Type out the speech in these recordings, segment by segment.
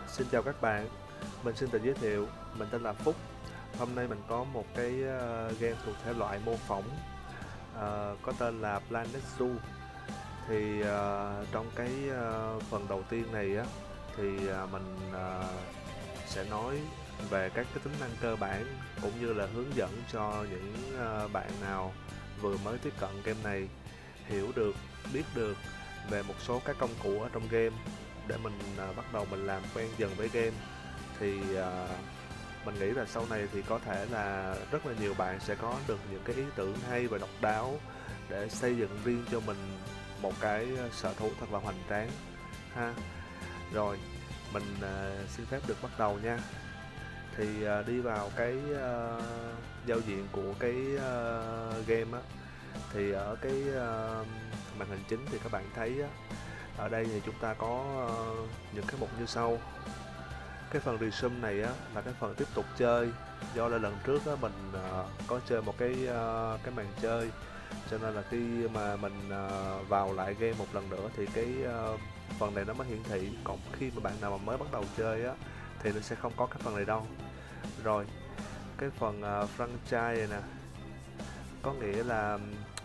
Xin chào các bạn, mình xin tự giới thiệu, mình tên là Phúc. Hôm nay mình có một cái game thuộc thể loại mô phỏng có tên là Planet Zoo. Thì trong cái phần đầu tiên này á, thì mình sẽ nói về các cái tính năng cơ bản cũng như là hướng dẫn cho những bạn nào vừa mới tiếp cận game này hiểu được, biết được về một số các công cụ ở trong game để mình bắt đầu mình làm quen dần với game. Thì mình nghĩ là sau này thì có thể là rất là nhiều bạn sẽ có được những cái ý tưởng hay và độc đáo để xây dựng riêng cho mình một cái sở thú thật là hoành tráng ha. Rồi mình xin phép được bắt đầu nha. Thì đi vào cái giao diện của cái game á, thì ở cái màn hình chính thì các bạn thấy á, ở đây thì chúng ta có những cái mục như sau. Cái phần resume này á là cái phần tiếp tục chơi, do là lần trước á mình có chơi một cái màn chơi, cho nên là khi mà mình vào lại game một lần nữa thì cái phần này nó mới hiển thị. Còn khi mà bạn nào mà mới bắt đầu chơi á thì nó sẽ không có cái phần này đâu. Rồi cái phần franchise này nè, có nghĩa là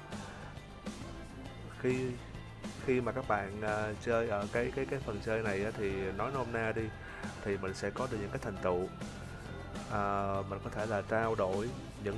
khi mà các bạn chơi ở cái phần chơi này á, thì nói nôm na đi thì mình sẽ có được những cái thành tựu. Mình có thể là trao đổi những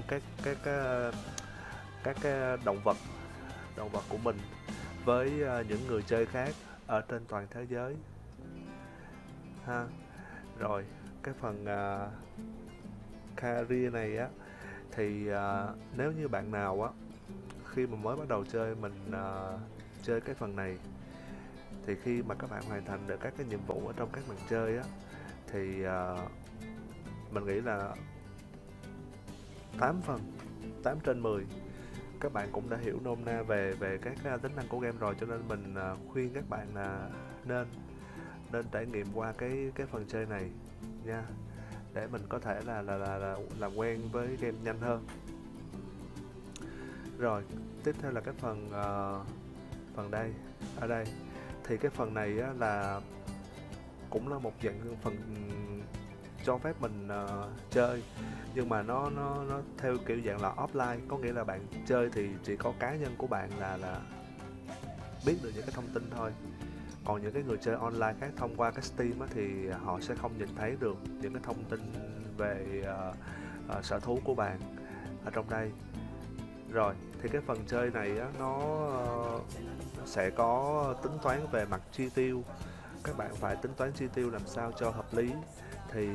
các cái động vật của mình với những người chơi khác ở trên toàn thế giới ha. Rồi cái phần career này á thì nếu như bạn nào á khi mà mới bắt đầu chơi mình chơi cái phần này thì khi mà các bạn hoàn thành được các cái nhiệm vụ ở trong các màn chơi á thì mình nghĩ là 8 trên 10 các bạn cũng đã hiểu nôm na về các tính năng của game rồi, cho nên mình khuyên các bạn là nên trải nghiệm qua cái phần chơi này nha, để mình có thể là làm quen với game nhanh hơn. Rồi tiếp theo là cái phần đây. Ở đây thì cái phần này á, là cũng là một dạng phần cho phép mình chơi, nhưng mà nó theo kiểu dạng là offline, có nghĩa là bạn chơi thì chỉ có cá nhân của bạn là biết được những cái thông tin thôi. Còn những cái người chơi online khác thông qua cái Steam á, thì họ sẽ không nhìn thấy được những cái thông tin về sở thú của bạn ở trong đây. Rồi thì cái phần chơi này á, nó sẽ có tính toán về mặt chi tiêu. Các bạn phải tính toán chi tiêu làm sao cho hợp lý thì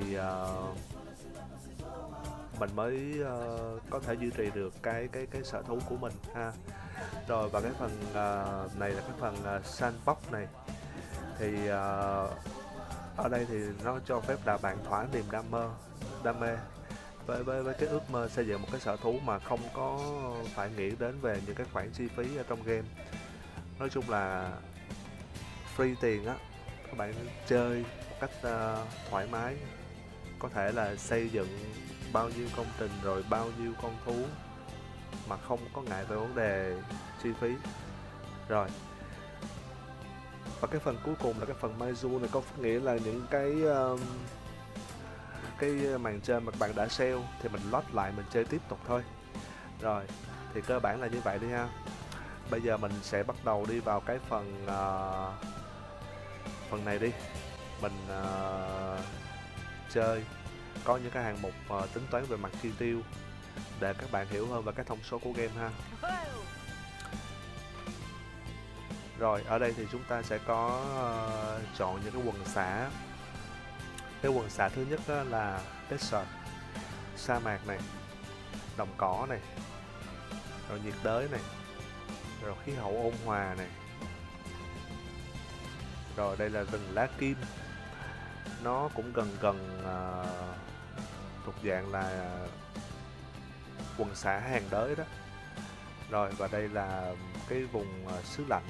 mình mới có thể duy trì được cái sở thú của mình ha. Rồi và cái phần này là cái phần sandbox này, thì ở đây thì nó cho phép là bạn thỏa niềm đam mê với cái ước mơ xây dựng một cái sở thú mà không có phải nghĩ đến về những cái khoản chi phí ở trong game. Nói chung là free tiền á, các bạn chơi một cách thoải mái, có thể là xây dựng bao nhiêu công trình rồi bao nhiêu con thú mà không có ngại về vấn đề chi phí. Rồi và cái phần cuối cùng là cái phần Maizu này, có nghĩa là những cái màn chơi mà bạn đã sale thì mình load lại mình chơi tiếp tục thôi. Rồi thì cơ bản là như vậy đi ha. Bây giờ mình sẽ bắt đầu đi vào cái phần này đi. Mình chơi có những cái hạng mục tính toán về mặt chi tiêu để các bạn hiểu hơn về các thông số của game ha. Rồi ở đây thì chúng ta sẽ có chọn những cái quần xã. Cái quần xã thứ nhất là desert, sa mạc này, đồng cỏ này, rồi nhiệt đới này, rồi khí hậu ôn hòa này. Rồi đây là rừng lá kim, nó cũng gần thuộc dạng là quần xã hàng đới đó. Rồi và đây là cái vùng xứ lạnh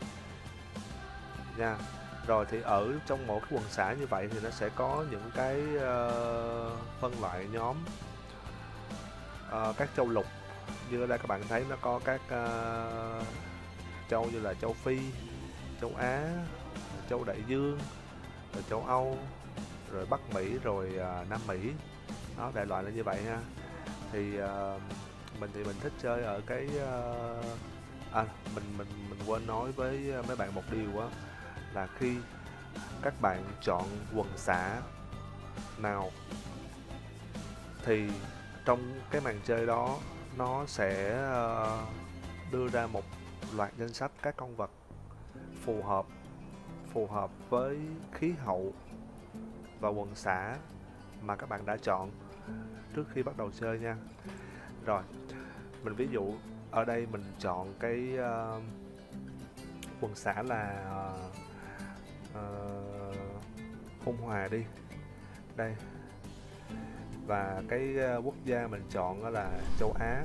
nha. Rồi thì ở trong mỗi cái quần xã như vậy thì nó sẽ có những cái phân loại nhóm các châu lục. Như ở đây các bạn thấy nó có các châu như là châu Phi, châu Á, châu Đại Dương, rồi châu Âu, rồi Bắc Mỹ, rồi Nam Mỹ. Nó đại loại là như vậy ha. Thì mình thích chơi ở cái mình quên nói với mấy bạn một điều á, là khi các bạn chọn quần xã nào thì trong cái màn chơi đó nó sẽ đưa ra một loạt danh sách các con vật phù hợp với khí hậu và quần xã mà các bạn đã chọn trước khi bắt đầu chơi nha. Rồi, mình ví dụ ở đây mình chọn cái quần xã là Hôn Hòa đi. Đây. Và cái quốc gia mình chọn đó là châu Á.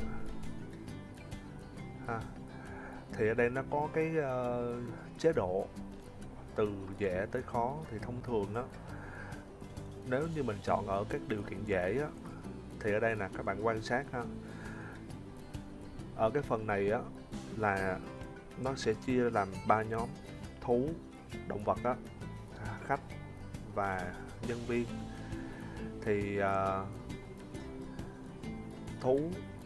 Ha. Thì ở đây nó có cái chế độ từ dễ tới khó. Thì thông thường đó, nếu như mình chọn ở các điều kiện dễ á, thì ở đây nè các bạn quan sát ha. Ở cái phần này á là nó sẽ chia làm 3 nhóm: thú, động vật á, khách và nhân viên. Thì thú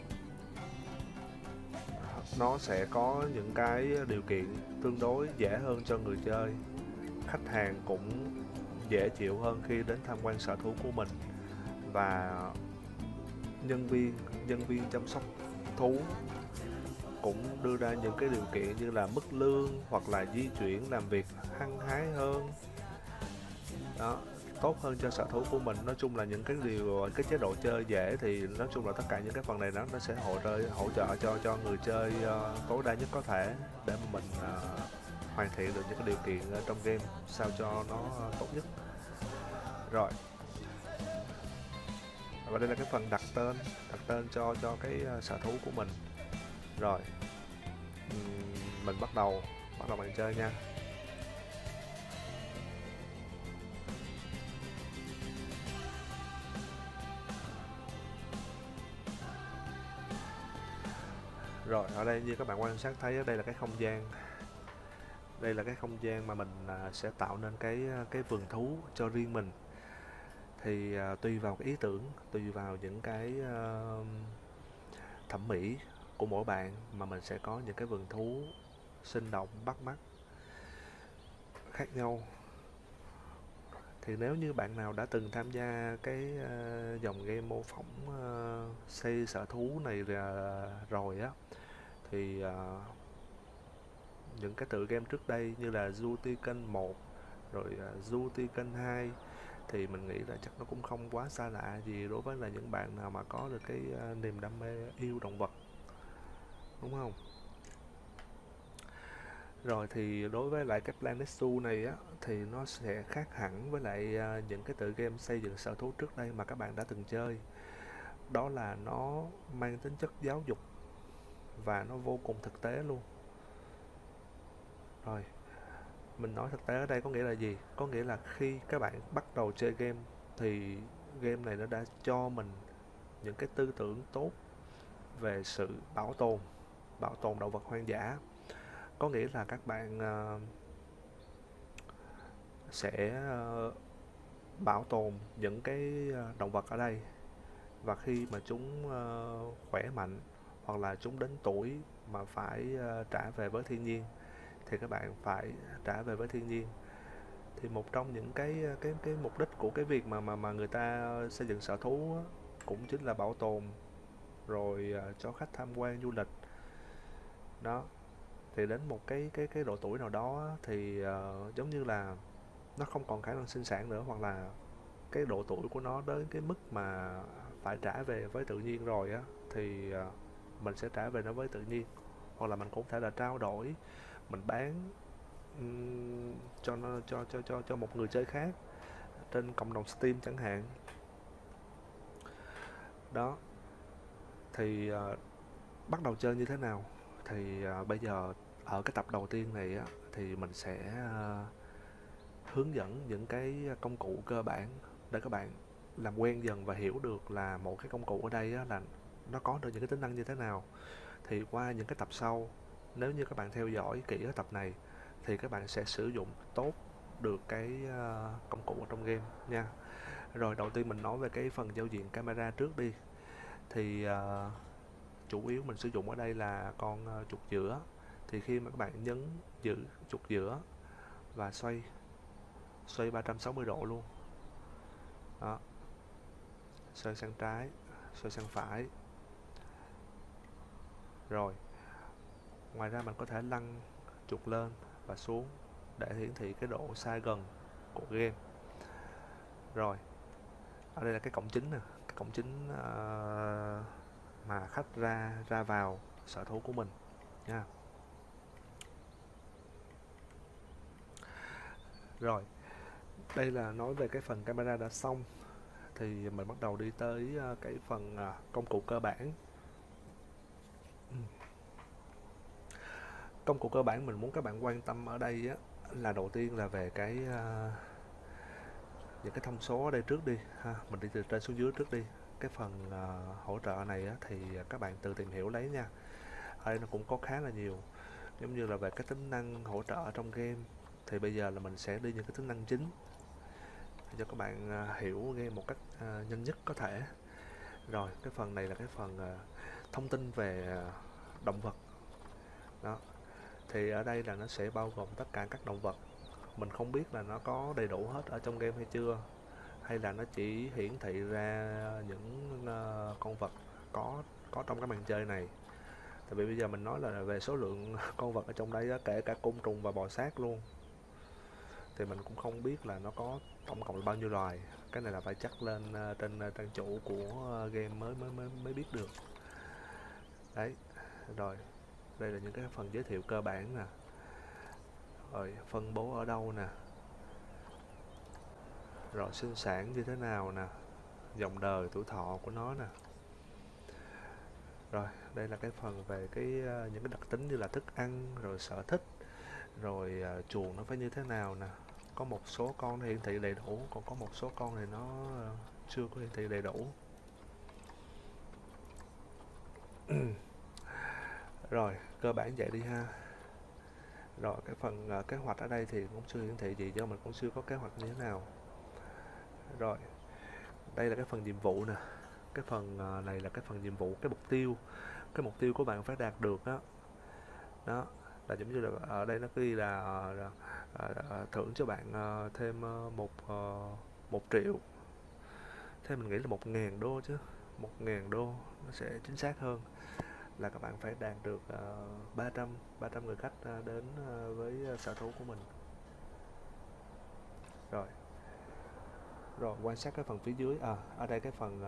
nó sẽ có những cái điều kiện tương đối dễ hơn cho người chơi. Khách hàng cũng dễ chịu hơn khi đến tham quan sở thú của mình. Và nhân viên chăm sóc thú cũng đưa ra những cái điều kiện như là mức lương hoặc là di chuyển làm việc hăng hái hơn đó, tốt hơn cho sở thú của mình. Nói chung là những cái chế độ chơi dễ, thì nói chung là tất cả những cái phần này nó sẽ hỗ trợ cho người chơi tối đa nhất có thể để mà mình hoàn thiện được những cái điều kiện trong game sao cho nó tốt nhất. Rồi, và đây là cái phần đặt tên cho cái sở thú của mình. Rồi, mình bắt đầu màn chơi nha. Rồi, ở đây như các bạn quan sát thấy, đây là cái không gian. Đây là cái không gian mà mình sẽ tạo nên cái vườn thú cho riêng mình. Thì tùy vào cái ý tưởng, tùy vào những cái thẩm mỹ của mỗi bạn mà mình sẽ có những cái vườn thú sinh động, bắt mắt khác nhau. Thì nếu như bạn nào đã từng tham gia cái dòng game mô phỏng xây sở thú này rồi á, thì những cái tựa game trước đây như là Zootiken 1 rồi Zootiken 2 thì mình nghĩ là chắc nó cũng không quá xa lạ gì đối với là những bạn nào mà có được cái niềm đam mê yêu động vật, đúng không? Rồi thì đối với lại cái Planet Zoo này á, thì nó sẽ khác hẳn với lại những cái tựa game xây dựng sở thú trước đây mà các bạn đã từng chơi. Đó là nó mang tính chất giáo dục và nó vô cùng thực tế luôn. Rồi, mình nói thực tế ở đây có nghĩa là gì? Có nghĩa là khi các bạn bắt đầu chơi game thì game này nó đã cho mình những cái tư tưởng tốt về sự bảo tồn động vật hoang dã. Có nghĩa là các bạn sẽ bảo tồn những cái động vật ở đây, và khi mà chúng khỏe mạnh hoặc là chúng đến tuổi mà phải trả về với thiên nhiên thì các bạn phải trả về với thiên nhiên. Thì một trong những cái mục đích của cái việc mà người ta xây dựng sở thú á, cũng chính là bảo tồn rồi cho khách tham quan du lịch đó. Thì đến một cái độ tuổi nào đó thì giống như là nó không còn khả năng sinh sản nữa, hoặc là cái độ tuổi của nó đến cái mức mà phải trả về với tự nhiên rồi á, thì mình sẽ trả về nó với tự nhiên, hoặc là mình cũng thể là trao đổi, mình bán cho một người chơi khác trên cộng đồng Steam chẳng hạn đó. Thì bắt đầu chơi như thế nào thì bây giờ ở cái tập đầu tiên này á, thì mình sẽ hướng dẫn những cái công cụ cơ bản để các bạn làm quen dần và hiểu được là một cái công cụ ở đây á, là nó có được những cái tính năng như thế nào. Thì qua những cái tập sau, nếu như các bạn theo dõi kỹ cái tập này thì các bạn sẽ sử dụng tốt được cái công cụ ở trong game nha. Rồi đầu tiên mình nói về cái phần giao diện camera trước đi. Thì chủ yếu mình sử dụng ở đây là con chuột giữa. Thì khi mà các bạn nhấn giữ chuột giữa và xoay 360 độ luôn đó, xoay sang trái, xoay sang phải. Rồi ngoài ra mình có thể lăn chuột lên và xuống để hiển thị cái độ xa gần của game. Rồi ở đây là cái cổng chính nè, cái cổng chính mà khách ra vào sở thú của mình nha. Rồi đây là nói về cái phần camera đã xong, thì mình bắt đầu đi tới cái phần công cụ cơ bản. Công cụ cơ bản mình muốn các bạn quan tâm ở đây á, là đầu tiên là về cái những cái thông số ở đây trước đi ha. Mình đi từ trên xuống dưới trước đi. Cái phần hỗ trợ này á, thì các bạn tự tìm hiểu lấy nha. Ở đây nó cũng có khá là nhiều, giống như là về cái tính năng hỗ trợ trong game. Thì bây giờ là mình sẽ đi những cái tính năng chính cho các bạn hiểu game một cách nhanh nhất có thể. Rồi cái phần này là cái phần thông tin về động vật đó. Thì ở đây là nó sẽ bao gồm tất cả các động vật. Mình không biết là nó có đầy đủ hết ở trong game hay chưa, hay là nó chỉ hiển thị ra những con vật có trong cái màn chơi này. Tại vì bây giờ mình nói là về số lượng con vật ở trong đây á, kể cả côn trùng và bò sát luôn, thì mình cũng không biết là nó có tổng cộng là bao nhiêu loài. Cái này là phải chắc lên trên trang chủ của game mới biết được. Đấy, rồi đây là những cái phần giới thiệu cơ bản nè. Rồi phân bố ở đâu nè, rồi sinh sản như thế nào nè, dòng đời tuổi thọ của nó nè. Rồi đây là cái phần về những cái đặc tính như là thức ăn, rồi sở thích, rồi chuồng nó phải như thế nào nè. Có một số con nó hiển thị đầy đủ, còn có một số con thì nó chưa có hiển thị đầy đủ. Rồi cơ bản vậy đi ha. Rồi cái phần kế hoạch ở đây thì cũng chưa hiển thị gì, do mình cũng chưa có kế hoạch như thế nào. Rồi đây là cái phần nhiệm vụ nè. Cái phần này là cái phần nhiệm vụ, cái mục tiêu của bạn phải đạt được đó. Đó là giống như là ở đây nó ghi là thưởng cho bạn thêm 1 triệu. Thế mình nghĩ là 1.000 đô chứ, 1.000 đô nó sẽ chính xác hơn, là các bạn phải đạt được 300 người khách đến với sở thú của mình. Rồi quan sát cái phần phía dưới. Ở đây cái phần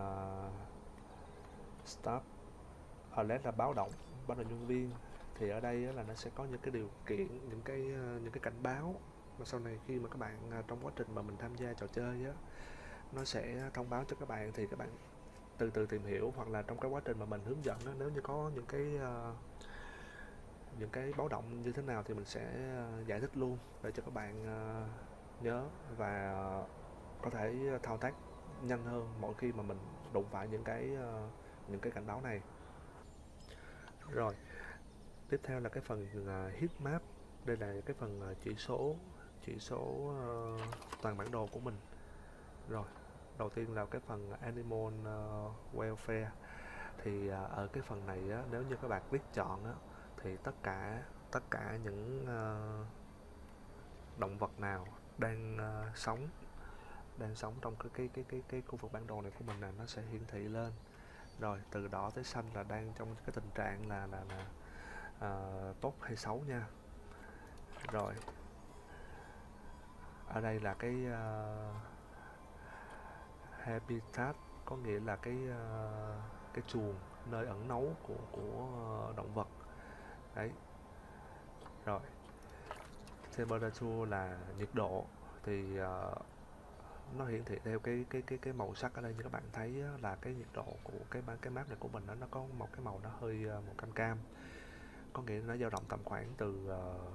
start alert là báo động nhân viên. Thì ở đây là nó sẽ có những cái điều kiện, những cái cảnh báo mà sau này khi mà các bạn trong quá trình mà mình tham gia trò chơi á, nó sẽ thông báo cho các bạn. Thì các bạn từ từ tìm hiểu, hoặc là trong cái quá trình mà mình hướng dẫn á, nếu như có những cái báo động như thế nào thì mình sẽ giải thích luôn để cho các bạn nhớ và có thể thao tác nhanh hơn mỗi khi mà mình đụng phải những cái cảnh báo này. Rồi tiếp theo là cái phần heat map. Đây là cái phần chỉ số toàn bản đồ của mình. Rồi đầu tiên là cái phần animal welfare. Thì ở cái phần này á, nếu như các bạn click chọn á, thì tất cả những động vật nào đang sống trong cái khu vực bản đồ này của mình là nó sẽ hiển thị lên. Rồi từ đỏ tới xanh là đang trong cái tình trạng là tốt hay xấu nha. Rồi ở đây là cái habitat, có nghĩa là cái chuồng, nơi ẩn náu của động vật đấy. Rồi temperature là nhiệt độ. Thì nó hiển thị theo cái màu sắc ở đây. Như các bạn thấy á, là cái nhiệt độ của cái map này của mình nó có một cái màu nó hơi màu cam, có nghĩa nó dao động tầm khoảng từ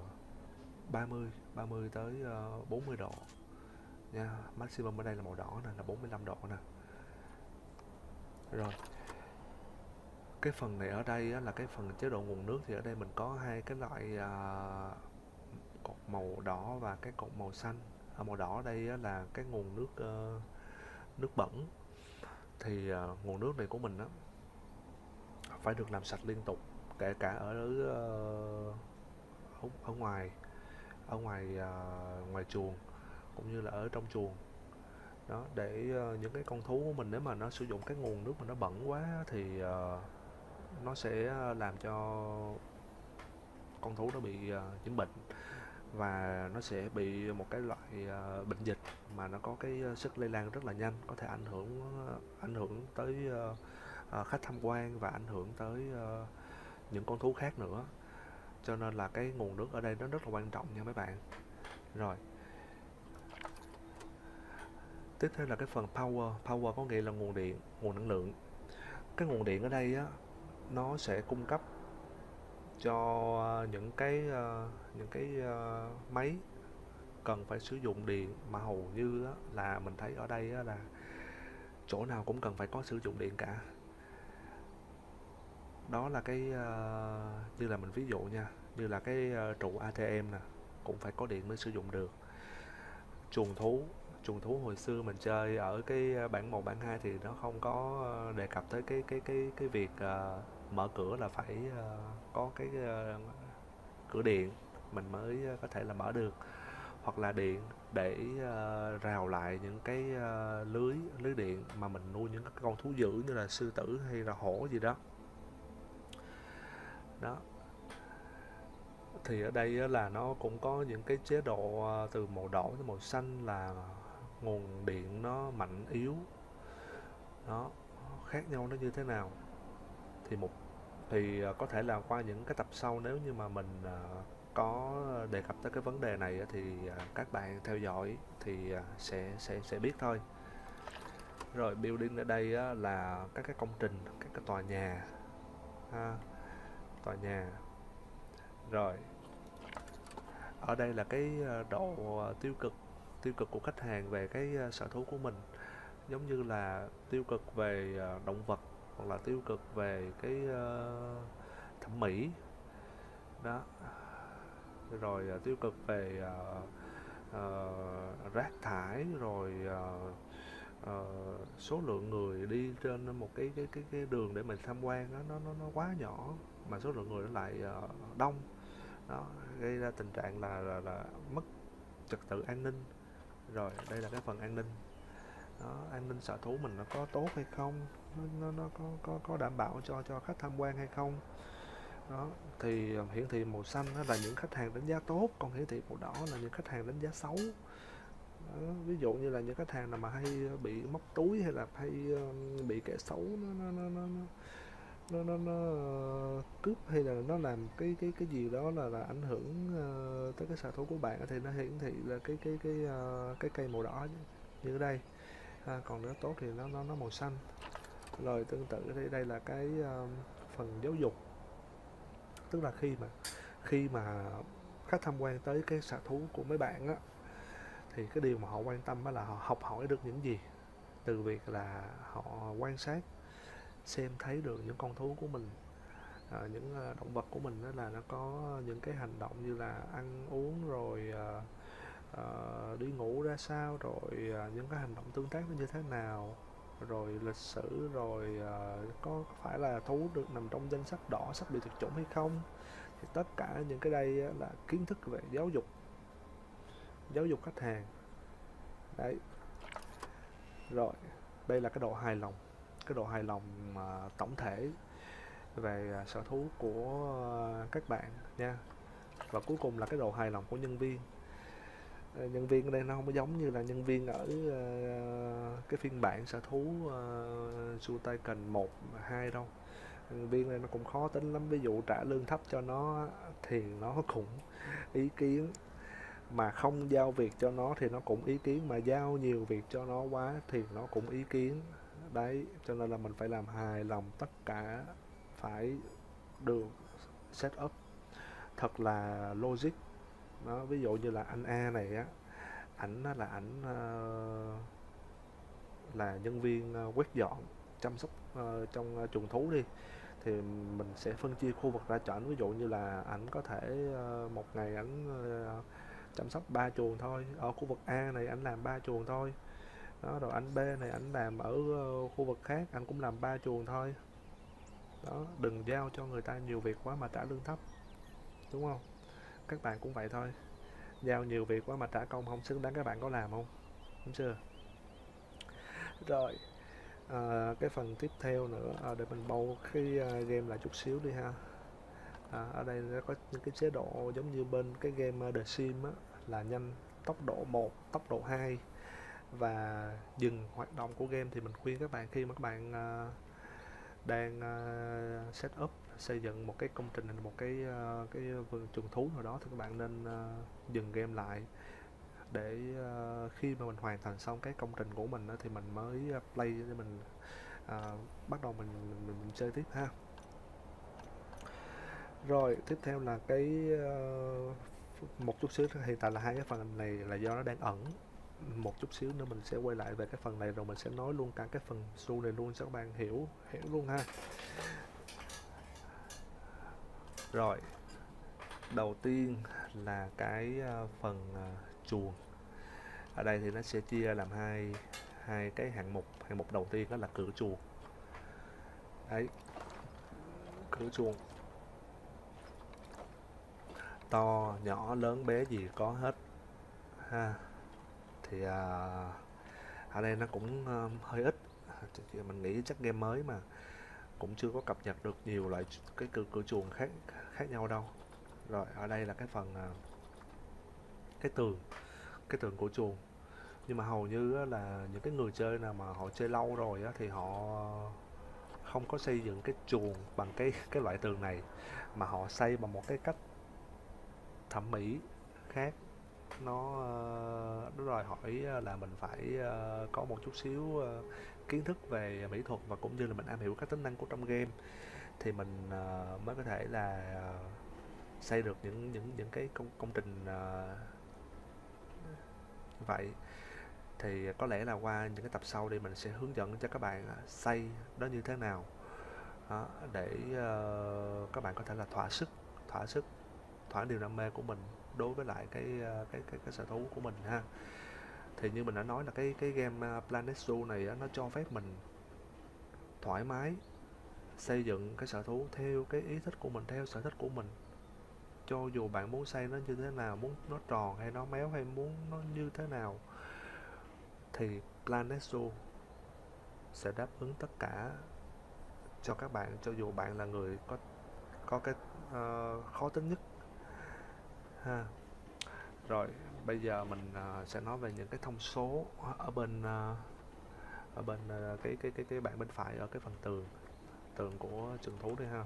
30 tới 40 độ nha. Maximum ở đây là màu đỏ nè, là 45 độ nè. Rồi cái phần này ở đây á, là cái phần chế độ nguồn nước. Thì ở đây mình có hai cái loại cột màu đỏ và cái cột màu xanh. Màu đỏ ở đây á, là cái nguồn nước nước bẩn. Thì nguồn nước này của mình á phải được làm sạch liên tục, kể cả ở ngoài, ngoài chuồng cũng như là ở trong chuồng đó, để những cái con thú của mình nếu mà nó sử dụng cái nguồn nước mà nó bẩn quá thì nó sẽ làm cho con thú nó bị nhiễm bệnh, và nó sẽ bị một cái loại bệnh dịch mà nó có cái sức lây lan rất là nhanh, có thể ảnh hưởng tới khách tham quan và ảnh hưởng tới những con thú khác nữa. Cho nên là cái nguồn nước ở đây nó rất là quan trọng nha mấy bạn. Rồi, tiếp theo là cái phần power có nghĩa là nguồn điện, nguồn năng lượng. Cái nguồn điện ở đây á, nó sẽ cung cấp cho những cái máy cần phải sử dụng điện, mà hầu như á, là mình thấy ở đây á, là chỗ nào cũng cần phải có sử dụng điện cả. Đó là cái như là mình ví dụ nha, như là cái trụ ATM nè, cũng phải có điện mới sử dụng được. Chuồng thú hồi xưa mình chơi ở cái bản 1 bản 2 thì nó không có đề cập tới cái việc mở cửa là phải có cái cửa điện mình mới có thể là mở được, hoặc là điện để rào lại những cái lưới điện mà mình nuôi những cái con thú dữ như là sư tử hay là hổ gì đó. Đó, thì ở đây là nó cũng có những cái chế độ từ màu đỏ đến màu xanh là nguồn điện nó mạnh yếu, nó khác nhau nó như thế nào. Thì có thể là qua những cái tập sau, nếu như mà mình có đề cập tới cái vấn đề này thì các bạn theo dõi thì sẽ biết thôi. Rồi, building ở đây là các cái công trình, các cái tòa nhà tòa nhà. Rồi, ở đây là cái độ tiêu cực của khách hàng về cái sở thú của mình, giống như là tiêu cực về động vật, hoặc là tiêu cực về cái thẩm mỹ đó, rồi tiêu cực về rác thải, rồi số lượng người đi trên một cái đường để mình tham quan đó, nó quá nhỏ mà số lượng người nó lại đông đó, gây ra tình trạng là mất trật tự an ninh. Rồi, đây là cái phần an ninh đó, an ninh sở thú mình nó có tốt hay không, nó có đảm bảo cho khách tham quan hay không đó. Thì hiển thị màu xanh đó là những khách hàng đánh giá tốt, còn hiển thị màu đỏ là những khách hàng đánh giá xấu đó. Ví dụ như là những khách hàng nào mà hay bị móc túi, hay là hay bị kẻ xấu nó cướp, hay là nó làm cái gì đó là ảnh hưởng tới cái sở thú của bạn, thì nó hiển thị là cái cây màu đỏ như ở đây. Còn nếu tốt thì nó màu xanh. Rồi, tương tự thì đây là cái phần giáo dục, tức là khi mà khách tham quan tới cái sở thú của mấy bạn á, thì cái điều mà họ quan tâm đó là họ học hỏi được những gì từ việc là họ quan sát, xem thấy được những con thú của mình, những động vật của mình, đó là nó có những cái hành động như là ăn uống, rồi đi ngủ ra sao, rồi những cái hành động tương tác nó như thế nào, rồi lịch sử, rồi có phải là thú được nằm trong danh sách đỏ, sắp bị tuyệt chủng hay không. Thì tất cả những cái đây là kiến thức về giáo dục khách hàng đấy. Rồi, đây là cái độ hài lòng tổng thể về sở thú của các bạn nha. Và cuối cùng là cái độ hài lòng của nhân viên. Nhân viên ở đây nó không có giống như là nhân viên ở cái phiên bản sở thú Zoo Tycoon 1 và 2 đâu. Nhân viên này nó cũng khó tính lắm, ví dụ trả lương thấp cho nó thì nó cũng ý kiến, mà không giao việc cho nó thì nó cũng ý kiến, mà giao nhiều việc cho nó quá thì nó cũng ý kiến đấy. Cho nên là mình phải làm hài lòng tất cả, phải được set up thật là logic đó. Ví dụ như là anh A này á, ảnh là nhân viên quét dọn, chăm sóc trong chuồng thú đi, thì mình sẽ phân chia khu vực ra cho ảnh. Ví dụ như là ảnh có thể một ngày ảnh chăm sóc 3 chuồng thôi. Ở khu vực A này anh làm 3 chuồng thôi. Đó, rồi anh B này anh làm ở khu vực khác anh cũng làm 3 chuồng thôi. Đó, đừng giao cho người ta nhiều việc quá mà trả lương thấp, đúng không? Các bạn cũng vậy thôi, giao nhiều việc quá mà trả công không xứng đáng, các bạn có làm không? Đúng chưa? Rồi, cái phần tiếp theo nữa, để mình bâu cái game lại chút xíu đi ha. Ở đây nó có những cái chế độ giống như bên cái game The Sims á, là nhanh, tốc độ 1, tốc độ 2 và dừng hoạt động của game. Thì mình khuyên các bạn khi mà các bạn đang set up xây dựng một cái công trình, một cái vườn trường thú nào đó, thì các bạn nên dừng game lại để khi mà mình hoàn thành xong cái công trình của mình thì mình mới play để mình bắt đầu mình chơi tiếp ha. Rồi tiếp theo là cái một chút xíu, hiện tại là hai cái phần này là do nó đang ẩn, một chút xíu nữa mình sẽ quay lại về cái phần này rồi mình sẽ nói luôn cả cái phần su này luôn cho các bạn hiểu luôn ha. Rồi, đầu tiên là cái phần chuồng. Ở đây thì nó sẽ chia làm hai cái hạng mục đầu tiên đó là cửa chuồng. Đấy, cửa chuồng to nhỏ lớn bé gì có hết ha. Thì ở đây nó cũng hơi ít, mình nghĩ chắc game mới mà cũng chưa có cập nhật được nhiều loại cái cửa chuồng khác nhau đâu. Rồi ở đây là cái phần cái tường của chuồng, nhưng mà hầu như là những cái người chơi nào mà họ chơi lâu rồi thì họ không có xây dựng cái chuồng bằng cái loại tường này, mà họ xây bằng một cái cách thẩm mỹ khác. Nó đòi hỏi là mình phải có một chút xíu kiến thức về mỹ thuật và cũng như là mình am hiểu các tính năng của trong game thì mình mới có thể là xây được những cái công trình như vậy. Thì có lẽ là qua những cái tập sau thì mình sẽ hướng dẫn cho các bạn xây nó như thế nào đó, để các bạn có thể là thỏa điều đam mê của mình đối với lại cái sở thú của mình ha. Thì như mình đã nói là cái game Planet Zoo này nó cho phép mình thoải mái xây dựng cái sở thú theo cái ý thích của mình, theo sở thích của mình. Cho dù bạn muốn xây nó như thế nào, muốn nó tròn hay nó méo hay muốn nó như thế nào, thì Planet Zoo sẽ đáp ứng tất cả cho các bạn, cho dù bạn là người có cái khó tính nhất ha. Rồi bây giờ mình sẽ nói về những cái thông số ở bên cái bảng bên phải, ở cái phần tường của trường thú đây ha.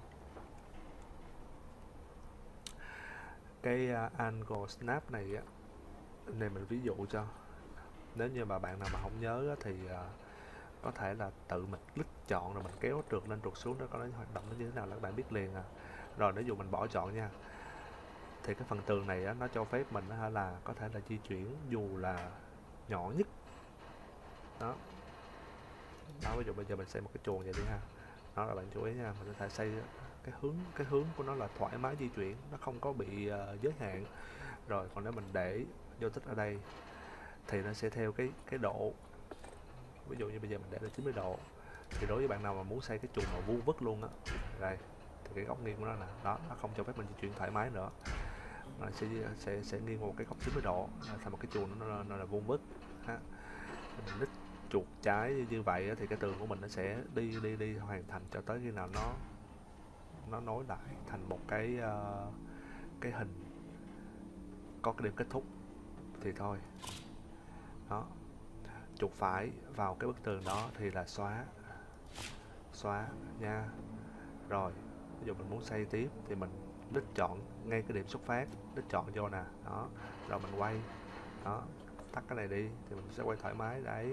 Cái angle snap này á, này mình ví dụ cho, nếu như mà bạn nào mà không nhớ thì có thể là tự mình click chọn rồi mình kéo trượt lên trượt xuống, nó có nó hoạt động nó như thế nào là các bạn biết liền à. Rồi nếu dụ mình bỏ chọn nha, thì cái phần tường này á, nó cho phép mình là có thể là di chuyển dù là nhỏ nhất đó. Đó, ví dụ bây giờ mình xây một cái chuồng vậy đi ha. Đó là bạn chú ý nha, mình có thể xây cái hướng của nó là thoải mái di chuyển, nó không có bị giới hạn. Rồi còn nếu mình để vô tích ở đây thì nó sẽ theo cái độ, ví dụ như bây giờ mình để là 90 độ, thì đối với bạn nào mà muốn xây cái chuồng mà vuông vức luôn á, đây thì cái góc nghiêng của nó là đó, nó không cho phép mình di chuyển thoải mái nữa, nó sẽ nghiêng một cái góc 90 độ thành một cái chuồng nó là vuông vức ha. Mình lít chuột trái như vậy thì cái tường của mình nó sẽ đi hoàn thành cho tới khi nào nó nối lại thành một cái hình có cái điểm kết thúc thì thôi. Đó, chuột phải vào cái bức tường đó thì là xóa nha. Rồi ví dụ mình muốn xây tiếp thì mình đích chọn ngay cái điểm xuất phát, đích chọn vô nè, đó, rồi mình quay đó, tắt cái này đi thì mình sẽ quay thoải mái đấy.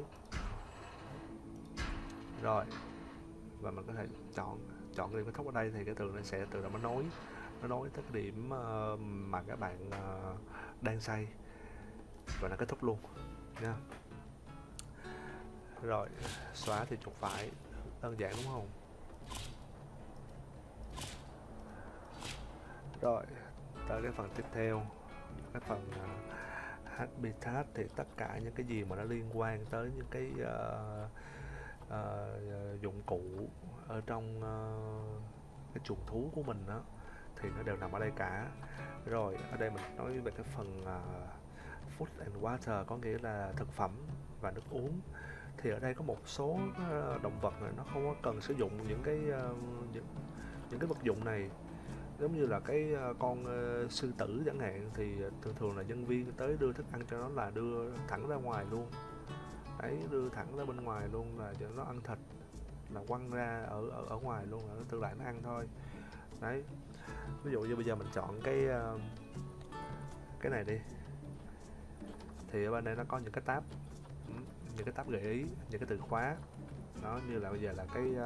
Rồi và mình có thể chọn cái điểm kết thúc ở đây thì cái tường nó sẽ tự động nó nối tới cái điểm mà các bạn đang xây và nó kết thúc luôn nha. Rồi xóa thì chuột phải, đơn giản đúng không? Rồi tới cái phần tiếp theo, cái phần Habitat thì tất cả những cái gì mà nó liên quan tới những cái dụng cụ ở trong cái chuồng thú của mình đó thì nó đều nằm ở đây cả. Rồi ở đây mình nói về cái phần food and water, có nghĩa là thực phẩm và nước uống. Thì ở đây có một số động vật này nó không có cần sử dụng những cái những cái vật dụng này, giống như là cái con sư tử chẳng hạn, thì thường thường là nhân viên tới đưa thức ăn cho nó là đưa thẳng ra ngoài luôn. Đấy, đưa thẳng ra bên ngoài luôn là cho nó ăn thịt, là quăng ra ở ngoài luôn, là nó tự lại nó ăn thôi. Đấy, ví dụ như bây giờ mình chọn cái này đi, thì ở bên đây nó có những cái tab, những cái tab gợi ý, những cái từ khóa. Nó như là bây giờ là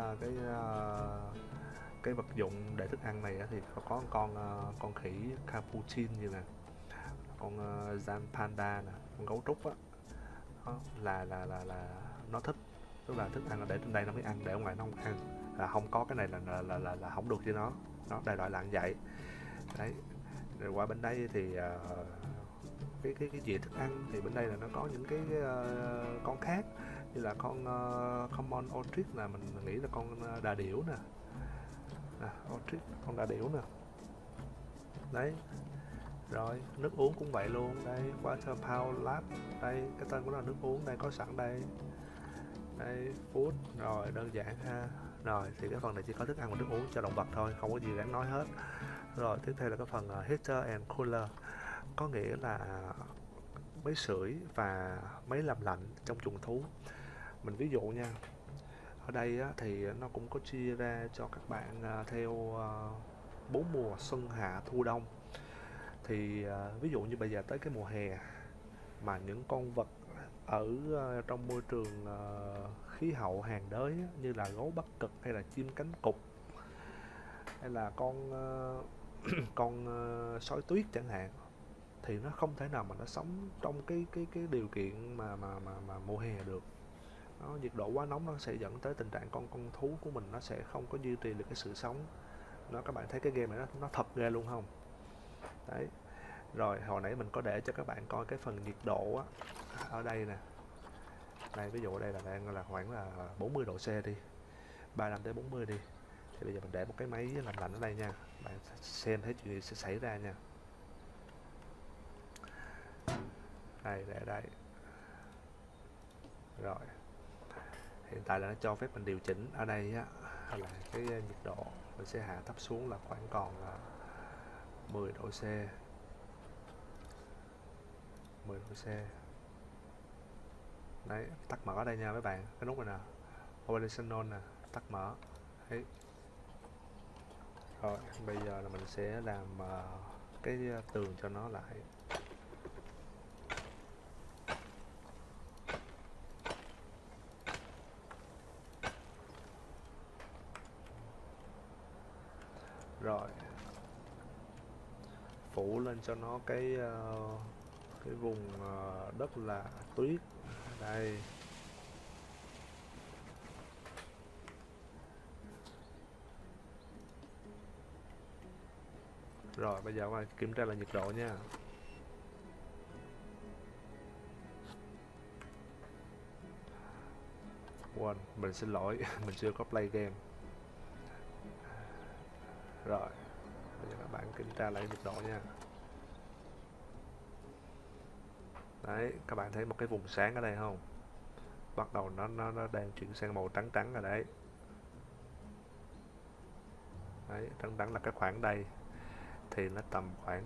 cái vật dụng để thức ăn này thì có con khỉ capuchin như nè, con Jan panda nè, con gấu trúc á, là nó thích, tức là thức ăn để trên đây nó mới ăn, để ở ngoài nó không ăn, là không có cái này là không được cho nó. Nó đại loại là như vậy. Đấy, rồi qua bên đây thì cái dĩa thức ăn thì bên đây là nó có những cái con khác, như là con common ostrich, là mình nghĩ là con đà điểu nè, ostrich, con đà điểu nè. Đấy, rồi nước uống cũng vậy luôn. Đây, water power lab, đây cái tên của nó là nước uống, đây có sẵn đây. Đây, food, rồi đơn giản ha. Rồi thì cái phần này chỉ có thức ăn và nước uống cho động vật thôi, không có gì đáng nói hết. Rồi tiếp theo là cái phần heater and cooler, có nghĩa là máy sưởi và máy làm lạnh trong chuồng thú. Mình ví dụ nha, ở đây á, thì nó cũng có chia ra cho các bạn theo 4 mùa xuân hạ thu đông. Thì ví dụ như bây giờ tới cái mùa hè mà những con vật ở trong môi trường khí hậu hàng đới á, như là gấu Bắc Cực hay là chim cánh cụt hay là con sói tuyết chẳng hạn, thì nó không thể nào mà nó sống trong cái điều kiện mà mùa hè được. Nó nhiệt độ quá nóng nó sẽ dẫn tới tình trạng con thú của mình nó sẽ không có duy trì được cái sự sống. Nó, các bạn thấy cái game này nó thật ghê luôn không? Đấy. Rồi hồi nãy mình có để cho các bạn coi cái phần nhiệt độ á, ở đây nè. Đây, ví dụ ở đây là đang là khoảng là 40 độ C đi, 35 tới 40 đi. Thì bây giờ mình để một cái máy làm lạnh ở đây nha, bạn xem thấy chuyện gì sẽ xảy ra nha. Đây, để đây. Rồi, hiện tại là nó cho phép mình điều chỉnh ở đây á, là cái nhiệt độ mình sẽ hạ thấp xuống là khoảng còn 10 độ C. 10 độ C. Đấy, tắt mở ở đây nha mấy bạn, cái nút này nè, operational nè, tắt mở. Đấy. Rồi, bây giờ là mình sẽ làm cái tường cho nó lại. Rồi, phủ lên cho nó cái vùng đất là tuyết. Đây. Rồi bây giờ qua kiểm tra là nhiệt độ nha. Quên, mình xin lỗi, mình chưa có play game. Rồi, bây giờ các bạn kiểm tra lại nhiệt độ nha. Đấy, các bạn thấy một cái vùng sáng ở đây không? Bắt đầu nó đang chuyển sang màu trắng trắng rồi đấy. Đấy, trắng trắng là cái khoảng đây. Thì nó tầm khoảng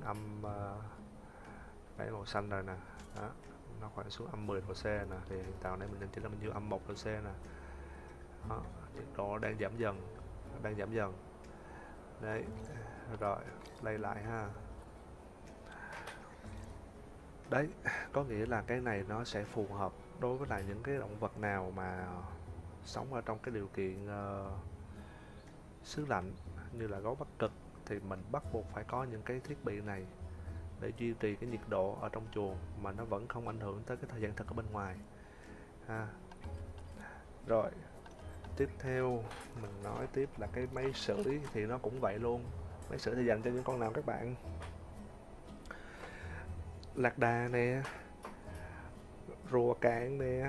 đấy, màu xanh rồi nè. Đó, nó khoảng xuống âm 10 độ C nè. Thì hiện tại này mình chỉ là mình như âm 1 độ C nè. Đó, nhiệt độ đang giảm dần, đang giảm dần. Đấy, rồi play lại ha. Đấy, có nghĩa là cái này nó sẽ phù hợp đối với lại những cái động vật nào mà sống ở trong cái điều kiện xứ lạnh như là gấu Bắc Cực, thì mình bắt buộc phải có những cái thiết bị này để duy trì cái nhiệt độ ở trong chuồng mà nó vẫn không ảnh hưởng tới cái thời gian thực ở bên ngoài ha. Rồi tiếp theo mình nói tiếp là cái máy sưởi, thì nó cũng vậy luôn. Máy sưởi thì dành cho những con nào các bạn? Lạc đà nè, rùa cạn nè.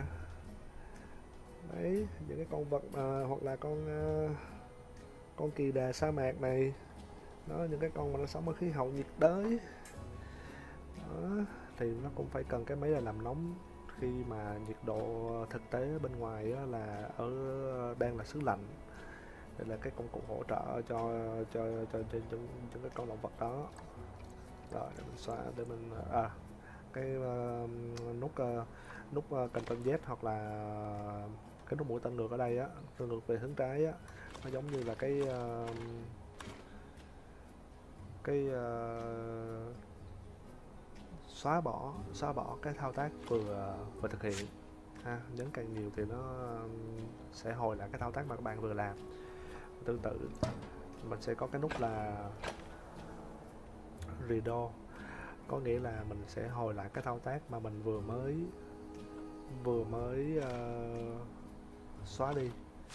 Đấy, những cái con vật hoặc là con kỳ đà sa mạc này. Đó, những cái con mà nó sống ở khí hậu nhiệt đới. Đó, thì nó cũng phải cần cái máy là làm nóng khi mà nhiệt độ thực tế bên ngoài á, là đang là xứ lạnh. Đây là cái công cụ hỗ trợ cho những cái con động vật đó. Rồi để mình xóa để mình cái nút Ctrl Z hoặc là cái nút mũi tên ngược ở đây á, tên ngược về hướng trái á, nó giống như là cái xóa bỏ cái thao tác vừa thực hiện ha. Nhấn càng nhiều thì nó sẽ hồi lại cái thao tác mà các bạn vừa làm. Tương tự mình sẽ có cái nút là redo, có nghĩa là mình sẽ hồi lại cái thao tác mà mình vừa mới xóa đi.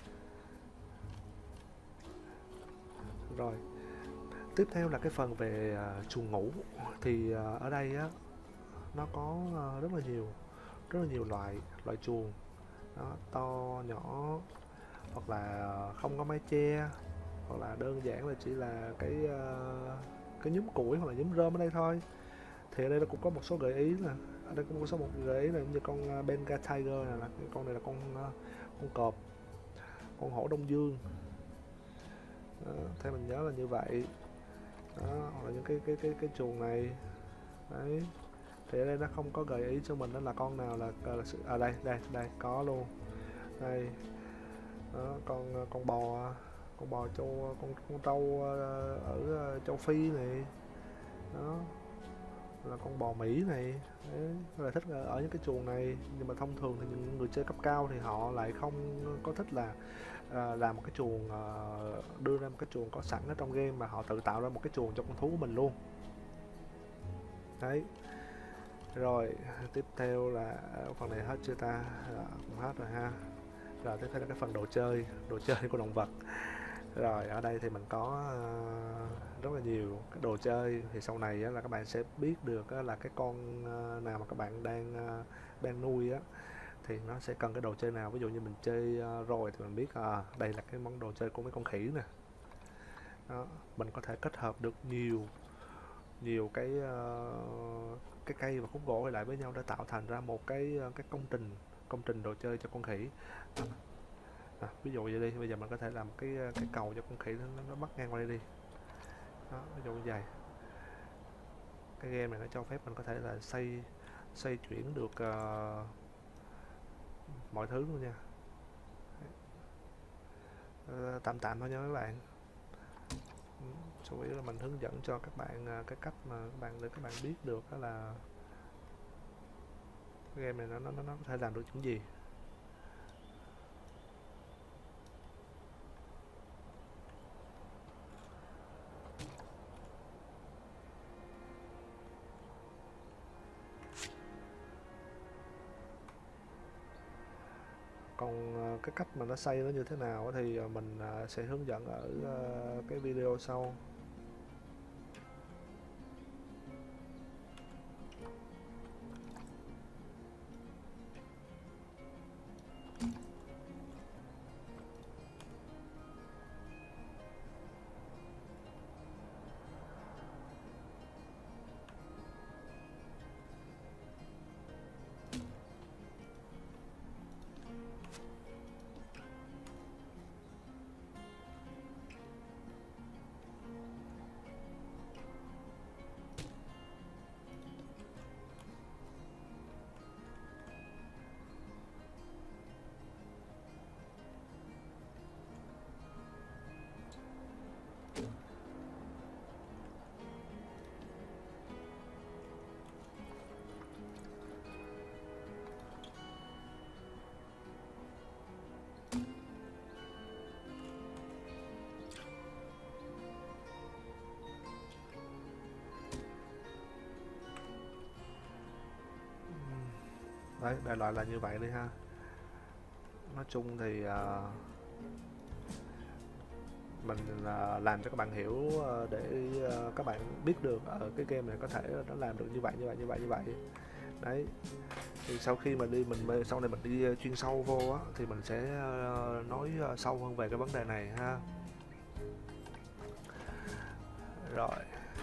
Rồi tiếp theo là cái phần về chuồng ngủ. Thì ở đây á, nó có rất là nhiều loại chuồng đó, to nhỏ, hoặc là không có mái che, hoặc là đơn giản là chỉ là cái nhúm củi hoặc là nhúm rơm ở đây thôi. Thì ở đây nó cũng có một số gợi ý, là ở đây cũng có một gợi ý là như con Bengal Tiger này, là cái con này là con cọp, con hổ Đông Dương đó, theo mình nhớ là như vậy đó. Hoặc là những cái chuồng này đấy, thì ở đây nó không có gợi ý cho mình đó là con nào là đây có luôn đây đó, con bò châu, con trâu ở châu Phi này đó, là con bò Mỹ này. Đấy, là thích ở những cái chuồng này. Nhưng mà thông thường thì những người chơi cấp cao thì họ lại không có thích là làm một cái chuồng, đưa ra một cái chuồng có sẵn ở trong game, mà họ tự tạo ra một cái chuồng cho con thú của mình luôn. Đấy. Rồi tiếp theo là phần này hết chưa ta? Cũng hết rồi ha. Rồi tiếp theo là cái phần đồ chơi của động vật. Rồi ở đây thì mình có rất là nhiều cái đồ chơi. Thì sau này á, là các bạn sẽ biết được á, là cái con nào mà các bạn đang nuôi á, thì nó sẽ cần cái đồ chơi nào. Ví dụ như mình chơi rồi thì mình biết đây là cái món đồ chơi của mấy con khỉ nè. Đó, mình có thể kết hợp được nhiều cái cây và khúc gỗ lại với nhau để tạo thành ra một cái công trình đồ chơi cho con khỉ. Ví dụ vậy đi, bây giờ mình có thể làm cái cầu cho con khỉ nó bắt ngang qua đây đi. Đó, ví dụ như vậy. Cái game này nó cho phép mình có thể là xoay chuyển được mọi thứ luôn nha. Tạm thôi nha mấy bạn. Chủ yếu là mình hướng dẫn cho các bạn cái cách mà để các bạn biết được đó là cái game này nó có thể làm được những gì. Còn cái cách mà nó xây nó như thế nào thì mình sẽ hướng dẫn ở cái video sau. Đấy, đại loại là như vậy đi ha. Nói chung thì mình làm cho các bạn hiểu để các bạn biết được ở cái game này có thể nó làm được như vậy. Đấy. Thì sau khi mà sau này mình đi chuyên sâu vô á thì mình sẽ nói sâu hơn về cái vấn đề này ha. Rồi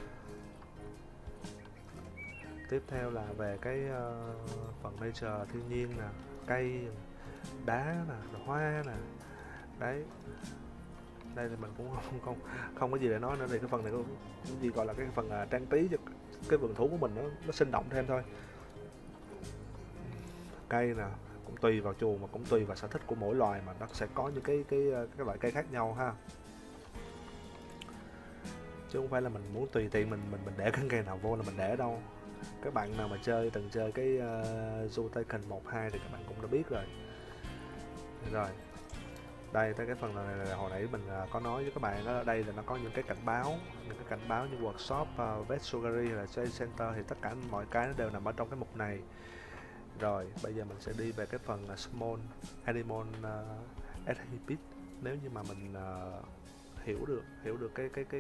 tiếp theo là về cái phần nature thiên nhiên nè, cây, đá nè, hoa nè. Đấy, đây thì mình cũng không có gì để nói nữa, thì cái phần này cũng gì gọi là cái phần trang trí cho cái vườn thú của mình nó sinh động thêm thôi. Cây nè cũng tùy vào chuồng mà cũng tùy vào sở thích của mỗi loài mà nó sẽ có những cái loại cây khác nhau ha, chứ không phải là mình muốn tùy tiện mình để cái cây nào vô là mình để đâu. Các bạn nào mà từng chơi cái Zoo Tycoon 1-2 thì các bạn cũng đã biết rồi. Rồi đây tới cái phần này là hồi nãy mình có nói với các bạn đó, đây là nó có những cái cảnh báo như workshop, vet sugary hay là trade center, thì tất cả mọi cái nó đều nằm ở trong cái mục này. Rồi bây giờ mình sẽ đi về cái phần small animal exhibit. Nếu như mà mình hiểu được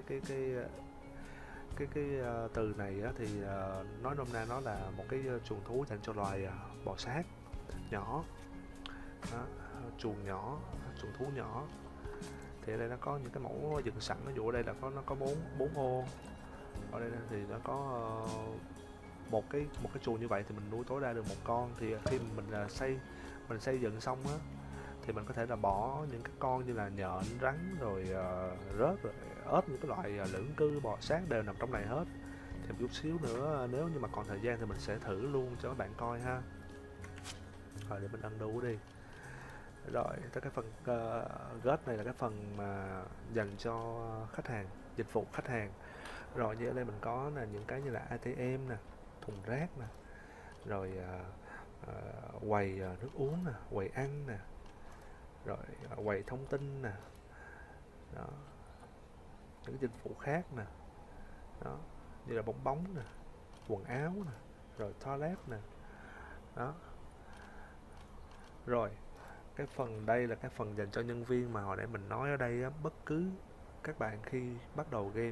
cái từ này á, thì nói nôm na nó là một cái chuồng thú dành cho loài bò sát nhỏ đó, chuồng thú nhỏ. Thì ở đây nó có những cái mẫu dựng sẵn, ví dụ ở đây là nó có bốn ô. Ở đây thì nó có một cái chuồng như vậy thì mình nuôi tối đa được một con. Thì khi mình xây dựng xong á thì mình có thể là bỏ những cái con như là nhện, rắn, rồi rớt, rồi ếch, những cái loại lưỡng cư, bò sát đều nằm trong này hết. Thì một chút xíu nữa nếu như mà còn thời gian thì mình sẽ thử luôn cho các bạn coi ha. Rồi để mình undo đi. Rồi tới cái phần gate này là cái phần mà dành cho khách hàng, dịch vụ khách hàng. Rồi như ở đây mình có là những cái như là ATM nè, thùng rác nè, rồi quầy nước uống nè, quầy ăn nè, rồi quầy thông tin nè, đó, những cái dịch vụ khác nè, đó, như là bong bóng nè, quần áo nè, rồi toilet nè, đó. Rồi cái phần đây là cái phần dành cho nhân viên mà hồi nãy mình nói ở đây á, bất cứ các bạn khi bắt đầu game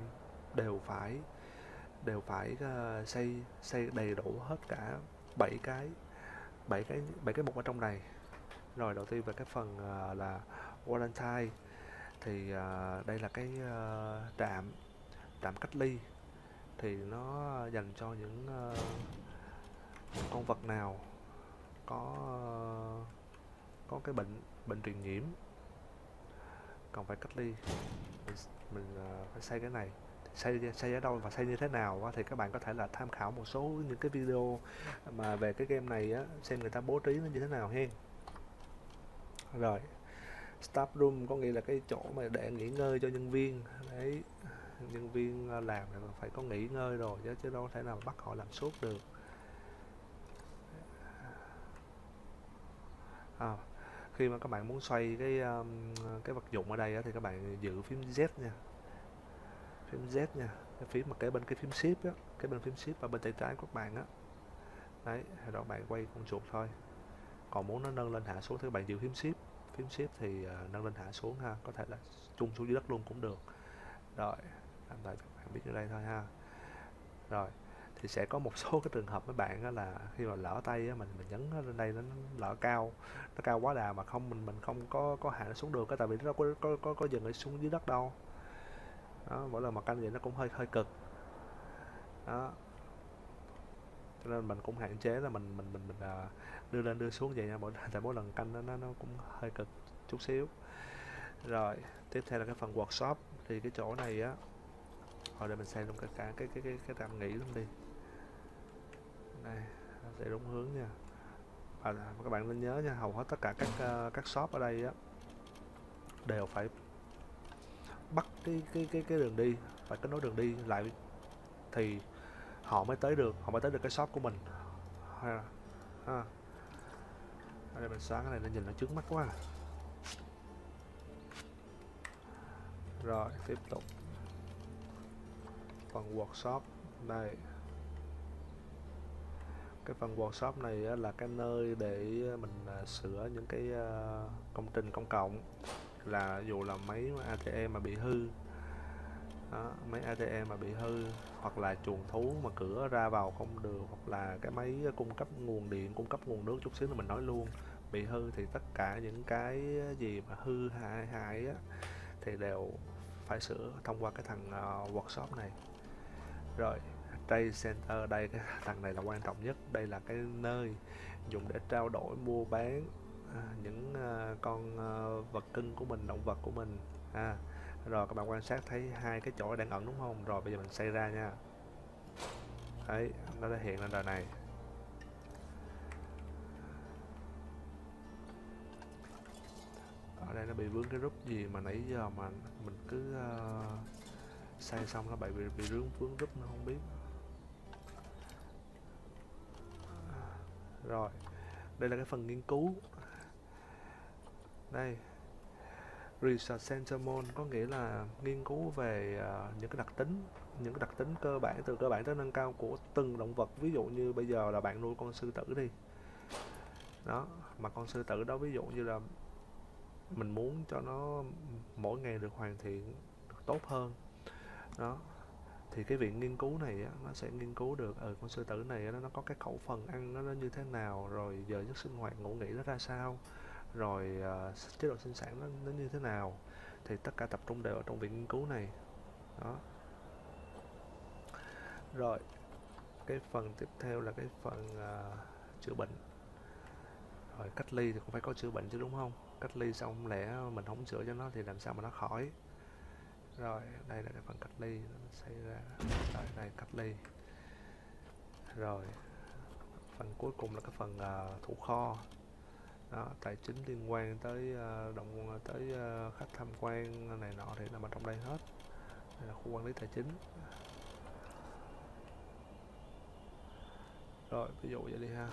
đều phải xây đầy đủ hết cả 7 cái mục ở trong này. Rồi đầu tiên về cái phần là quarantine, thì đây là cái trạm cách ly, thì nó dành cho những con vật nào có cái bệnh truyền nhiễm còn phải cách ly. Mình phải xây cái này, xây ở đâu và xây như thế nào thì các bạn có thể là tham khảo một số những cái video mà về cái game này á, xem người ta bố trí nó như thế nào hen. Rồi staff room có nghĩa là cái chỗ mà để nghỉ ngơi cho nhân viên đấy. Nhân viên làm thì phải có nghỉ ngơi rồi chứ đâu thể nào bắt họ làm suốt được. Khi mà các bạn muốn xoay cái vật dụng ở đây á, thì các bạn giữ phím Z nha, phím Z nha, cái phím mà kế bên cái phím shift á, cái bên phím shift và bên tay trái của các bạn á, đấy, rồi bạn quay con chuột thôi. Còn muốn nó nâng lên hạ xuống thì các bạn giữ phím shift thì nâng lên hạ xuống ha, có thể là chung xuống dưới đất luôn cũng được. Rồi tạm thời các bạn biết ở đây thôi ha. Rồi thì sẽ có một số cái trường hợp mấy bạn đó là khi mà lỡ tay á, mình nhấn lên đây nó lỡ cao quá đà mà mình không có hạ nó xuống được, tại vì nó có dừng ở xuống dưới đất đâu. Đó, mỗi lần mà canh vậy nó cũng hơi cực đó, cho nên mình cũng hạn chế là mình đưa lên đưa xuống vậy nha, tại mỗi lần canh nó cũng hơi cực chút xíu. Rồi tiếp theo là cái phần workshop, thì cái chỗ này á, rồi để mình xây luôn cả cái trạm nghỉ luôn đi. Đây sẽ đúng hướng nha. Và các bạn nên nhớ nha, hầu hết tất cả các shop ở đây á đều phải bắt cái đường đi, phải kết nối đường đi lại thì họ mới tới được cái shop của mình ha. Ở đây mình xóa cái này nó nhìn nó chướng mắt quá. Rồi tiếp tục phần workshop đây. Cái phần workshop này là cái nơi để mình sửa những cái công trình công cộng, là ví dụ là máy ATM mà bị hư đó, máy ATM mà bị hư, hoặc là chuồng thú mà cửa ra vào không được, hoặc là cái máy cung cấp nguồn điện, cung cấp nguồn nước, chút xíu nữa mình nói luôn, bị hư, thì tất cả những cái gì mà hư hại á thì đều phải sửa thông qua cái thằng workshop này. Rồi Trade Center, đây cái thằng này là quan trọng nhất, đây là cái nơi dùng để trao đổi mua bán những con vật cưng của mình, động vật của mình. Rồi các bạn quan sát thấy hai cái chỗ đang ẩn đúng không? Rồi bây giờ mình xây ra nha. Đấy, nó đã hiện lên rồi này. Ở đây nó bị vướng cái nút gì mà nãy giờ mà mình cứ xây xong nó bị vướng nút nó không biết. Rồi, đây là cái phần nghiên cứu. Đây, Research Center Mode có nghĩa là nghiên cứu về những cái đặc tính cơ bản, từ cơ bản tới nâng cao của từng động vật. Ví dụ như bây giờ là bạn nuôi con sư tử đi, đó, mà con sư tử đó ví dụ như là mình muốn cho nó mỗi ngày được hoàn thiện, được tốt hơn, đó, thì cái viện nghiên cứu này á, nó sẽ nghiên cứu được con sư tử này nó có cái khẩu phần ăn nó như thế nào, rồi giờ giấc sinh hoạt ngủ nghỉ nó ra sao, rồi chế độ sinh sản nó như thế nào, thì tất cả tập trung đều ở trong viện nghiên cứu này. Đó. Rồi cái phần tiếp theo là cái phần chữa bệnh. Rồi cách ly thì cũng phải có chữa bệnh chứ đúng không? Cách ly xong không lẽ mình không chữa cho nó thì làm sao mà nó khỏi. Rồi đây là cái phần cách ly nó xảy ra. Rồi đây cách ly. Rồi phần cuối cùng là cái phần thủ kho. Đó, tài chính liên quan tới khách tham quan này nọ thì nằm ở trong đây hết. Đây là khu quản lý tài chính. Rồi ví dụ vậy đi ha.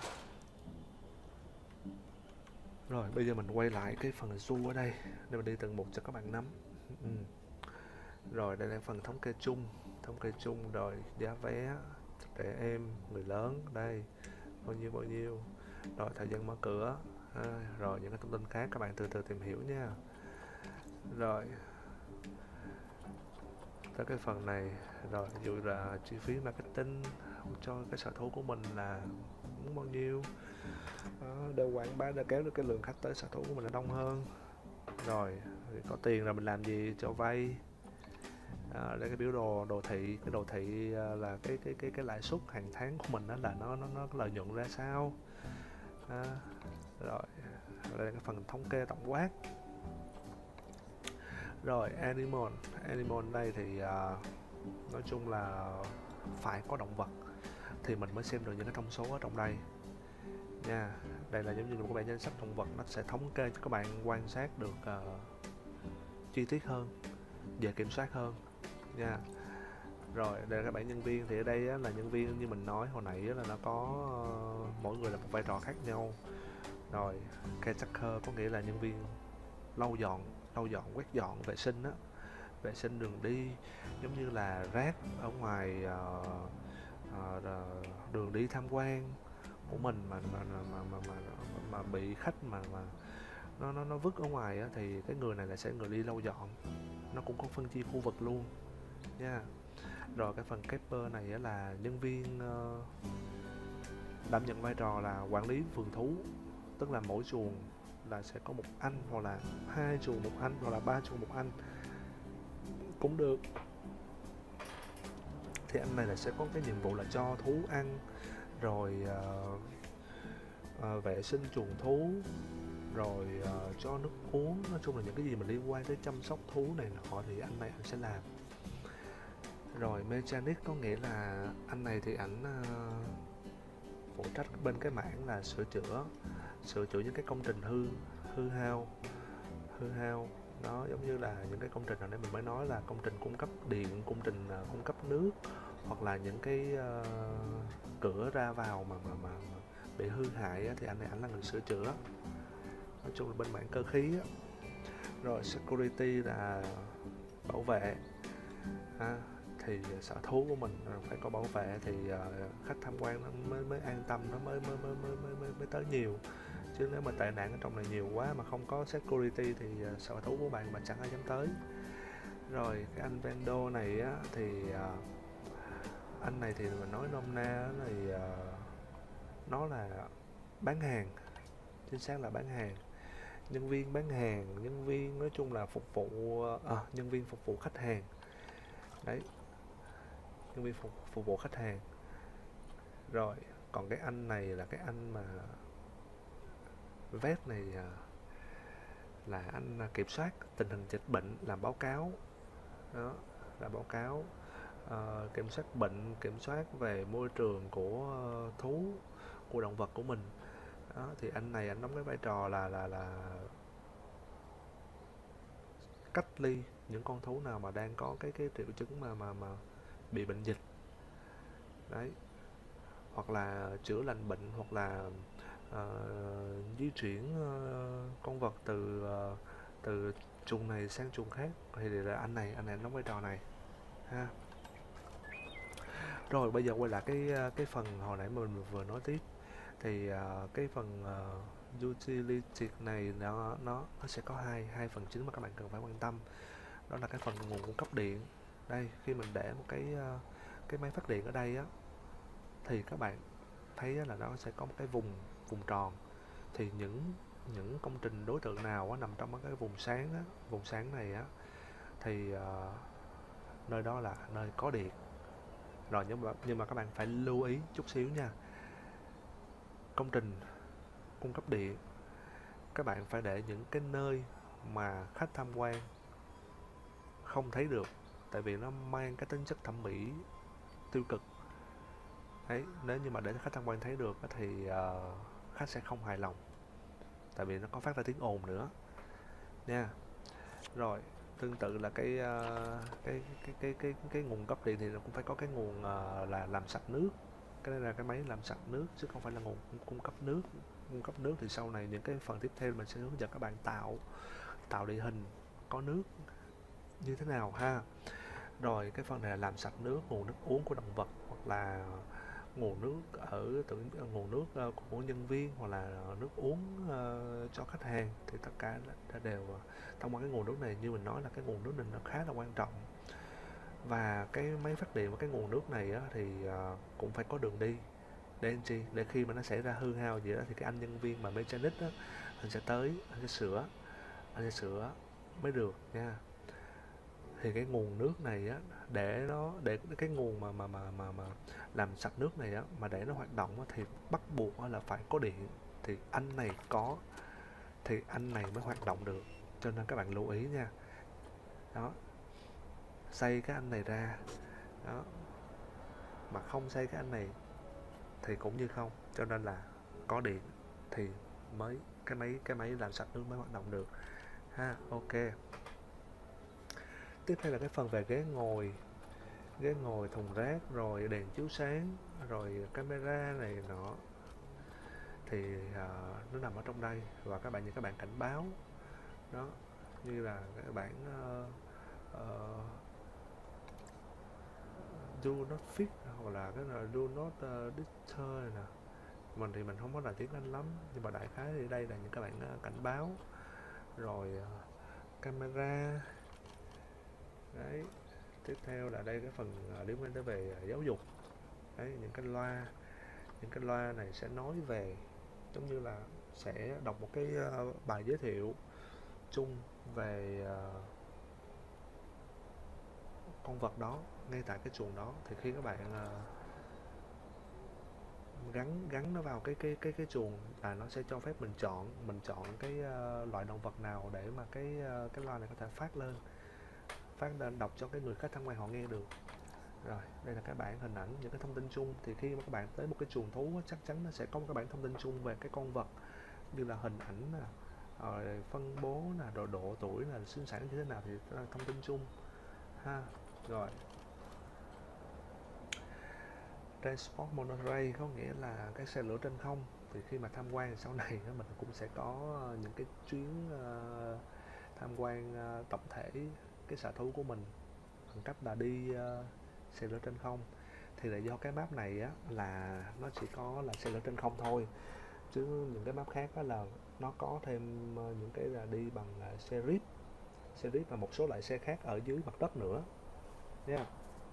Rồi bây giờ mình quay lại cái phần zoo ở đây để mình đi từng mục cho các bạn nắm. Rồi đây là phần thống kê chung, rồi giá vé trẻ em, người lớn, đây bao nhiêu, rồi thời gian mở cửa, rồi những cái thông tin khác các bạn từ từ tìm hiểu nha. Rồi tới cái phần này, rồi ví dụ là chi phí marketing cho cái sở thú của mình là bao nhiêu, để quảng bá, để kéo được cái lượng khách tới sở thú của mình là đông hơn. Rồi có tiền là mình làm gì, cho vay. Đây cái biểu đồ thị, cái đồ thị là cái lãi suất hàng tháng của mình đó, là nó lợi nhuận ra sao. Rồi đây là cái phần thống kê tổng quát. Rồi animal đây thì nói chung là phải có động vật thì mình mới xem được những cái thông số ở trong đây nha. Đây là giống như một cái danh sách động vật, nó sẽ thống kê cho các bạn quan sát được chi tiết hơn, dễ kiểm soát hơn nha. Rồi đây là các bạn nhân viên, thì ở đây á, là nhân viên như mình nói hồi nãy á, là nó có mỗi người là một vai trò khác nhau. Rồi caretaker có nghĩa là nhân viên lau dọn, quét dọn, vệ sinh á, vệ sinh đường đi, giống như là rác ở ngoài đường đi tham quan của mình mà bị khách mà nó vứt ở ngoài á, thì cái người này là sẽ người đi lau dọn. Nó cũng có phân chia khu vực luôn nha. Rồi cái phần keeper này á, là nhân viên đảm nhận vai trò là quản lý vườn thú, tức là mỗi chuồng là sẽ có một anh, hoặc là 2 chuồng một anh, hoặc là 3 chuồng một anh cũng được. Thì anh này là sẽ có cái nhiệm vụ là cho thú ăn, rồi vệ sinh chuồng thú, rồi cho nước uống. Nói chung là những cái gì mà liên quan tới chăm sóc thú này nọ thì anh này anh sẽ làm. Rồi mechanic có nghĩa là anh này thì ảnh phụ trách bên cái mảng là sửa chữa những cái công trình hư hao. Đó, giống như là những cái công trình hồi nãy mình mới nói là công trình cung cấp điện, công trình cung cấp nước, hoặc là những cái cửa ra vào mà bị hư hại á, thì anh này ảnh là người sửa chữa. Nói chung là bên mảng cơ khí á. Rồi security là bảo vệ, thì sở thú của mình phải có bảo vệ thì khách tham quan nó mới an tâm, nó mới tới nhiều. Chứ nếu mà tệ nạn ở trong này nhiều quá mà không có security thì sở thú của bạn mà chẳng ai dám tới. Rồi cái anh Vendo này á thì anh này thì mình nói nôm na thì nó là bán hàng, chính xác là bán hàng, nhân viên bán hàng, nhân viên nói chung là phục vụ, nhân viên phục vụ khách hàng đấy, nhân viên phục vụ khách hàng. Rồi còn cái anh này là cái anh mà vet này, là anh kiểm soát tình hình dịch bệnh, làm báo cáo đó, làm báo cáo, kiểm soát bệnh, kiểm soát về môi trường của thú, của động vật của mình đó. Thì anh này anh đóng cái vai trò là cách ly những con thú nào mà đang có cái triệu chứng mà bị bệnh dịch đấy, hoặc là chữa lành bệnh, hoặc là di chuyển con vật từ chuồng này sang chuồng khác, thì là anh này đóng vai trò này ha. Rồi bây giờ quay lại cái phần hồi nãy mình vừa nói tiếp, thì cái phần utility này nó sẽ có hai phần chính mà các bạn cần phải quan tâm. Đó là cái phần nguồn cung cấp điện. Đây, khi mình để một cái máy phát điện ở đây á, thì các bạn thấy là nó sẽ có một cái vùng tròn, thì những công trình đối tượng nào á, nằm trong cái vùng sáng này á, thì nơi đó là nơi có điện. Rồi nhưng mà các bạn phải lưu ý chút xíu nha, công trình cung cấp điện các bạn phải để những cái nơi mà khách tham quan không thấy được, tại vì nó mang cái tính chất thẩm mỹ tiêu cực đấy. Nếu như mà để khách tham quan thấy được thì khách sẽ không hài lòng, tại vì nó có phát ra tiếng ồn nữa nha. Rồi tương tự là cái nguồn cấp điện thì nó cũng phải có cái nguồn là làm sạch nước. Cái này là cái máy làm sạch nước chứ không phải là nguồn cung cấp nước. Cung cấp nước thì sau này những cái phần tiếp theo mình sẽ hướng dẫn các bạn tạo địa hình có nước như thế nào ha. Rồi cái phần này là làm sạch nước, nguồn nước uống của động vật, hoặc là nguồn nước nguồn nước của nhân viên, hoặc là nước uống cho khách hàng, thì tất cả đều thông qua cái nguồn nước này. Như mình nói là cái nguồn nước này nó khá là quan trọng, và cái máy phát điện và cái nguồn nước này á, thì cũng phải có đường đi để anh chi, để khi mà nó xảy ra hư hao gì đó thì cái anh nhân viên mà mechanic á, anh sẽ tới, anh sẽ sửa mới được nha. Thì cái nguồn nước này á, để cái nguồn mà làm sạch nước này á, mà để nó hoạt động á, thì bắt buộc là phải có điện, thì anh này có thì anh này mới hoạt động được, cho nên các bạn lưu ý nha. Đó, xây cái anh này ra đó, mà không xây cái anh này thì cũng như không, cho nên là có điện thì mới cái máy làm sạch nước mới hoạt động được ha. Ok, tiếp theo là cái phần về ghế ngồi, thùng rác, rồi đèn chiếu sáng, rồi camera này nọ, thì nó nằm ở trong đây. Và các bạn cảnh báo đó, như là các bạn do not fit, hoặc là cái là do not deter này nè. Mình thì mình không có là tiếng Anh lắm, nhưng mà đại khái thì đây là những các bạn cảnh báo. Rồi camera đấy. Tiếp theo là đây cái phần liên quan tới về giáo dục đấy, những cái loa này sẽ nói về, giống như là sẽ đọc một cái bài giới thiệu chung về con vật đó ngay tại cái chuồng đó. Thì khi các bạn gắn nó vào cái chuồng là nó sẽ cho phép mình chọn cái loại động vật nào để mà cái loa này có thể phát lên đọc cho cái người khách tham quan họ nghe được. Rồi đây là cái bảng hình ảnh, những cái thông tin chung. Thì khi mà các bạn tới một cái chuồng thú chắc chắn nó sẽ có một cái bảng thông tin chung về cái con vật, như là hình ảnh nè, rồi phân bố nè, rồi độ tuổi là sinh sản như thế nào, thì đó là thông tin chung ha. Rồi Transport Monorail có nghĩa là cái xe lửa trên không. Thì khi mà tham quan sau này mình cũng sẽ có những cái chuyến tham quan tổng thể cái sở thú của mình bằng cách là đi xe lửa trên không. Thì là do cái map này á, là nó chỉ có là xe lửa trên không thôi, chứ những cái map khác á, là nó có thêm những cái là đi bằng xe jeep xe buýt và một số loại xe khác ở dưới mặt đất nữa nha.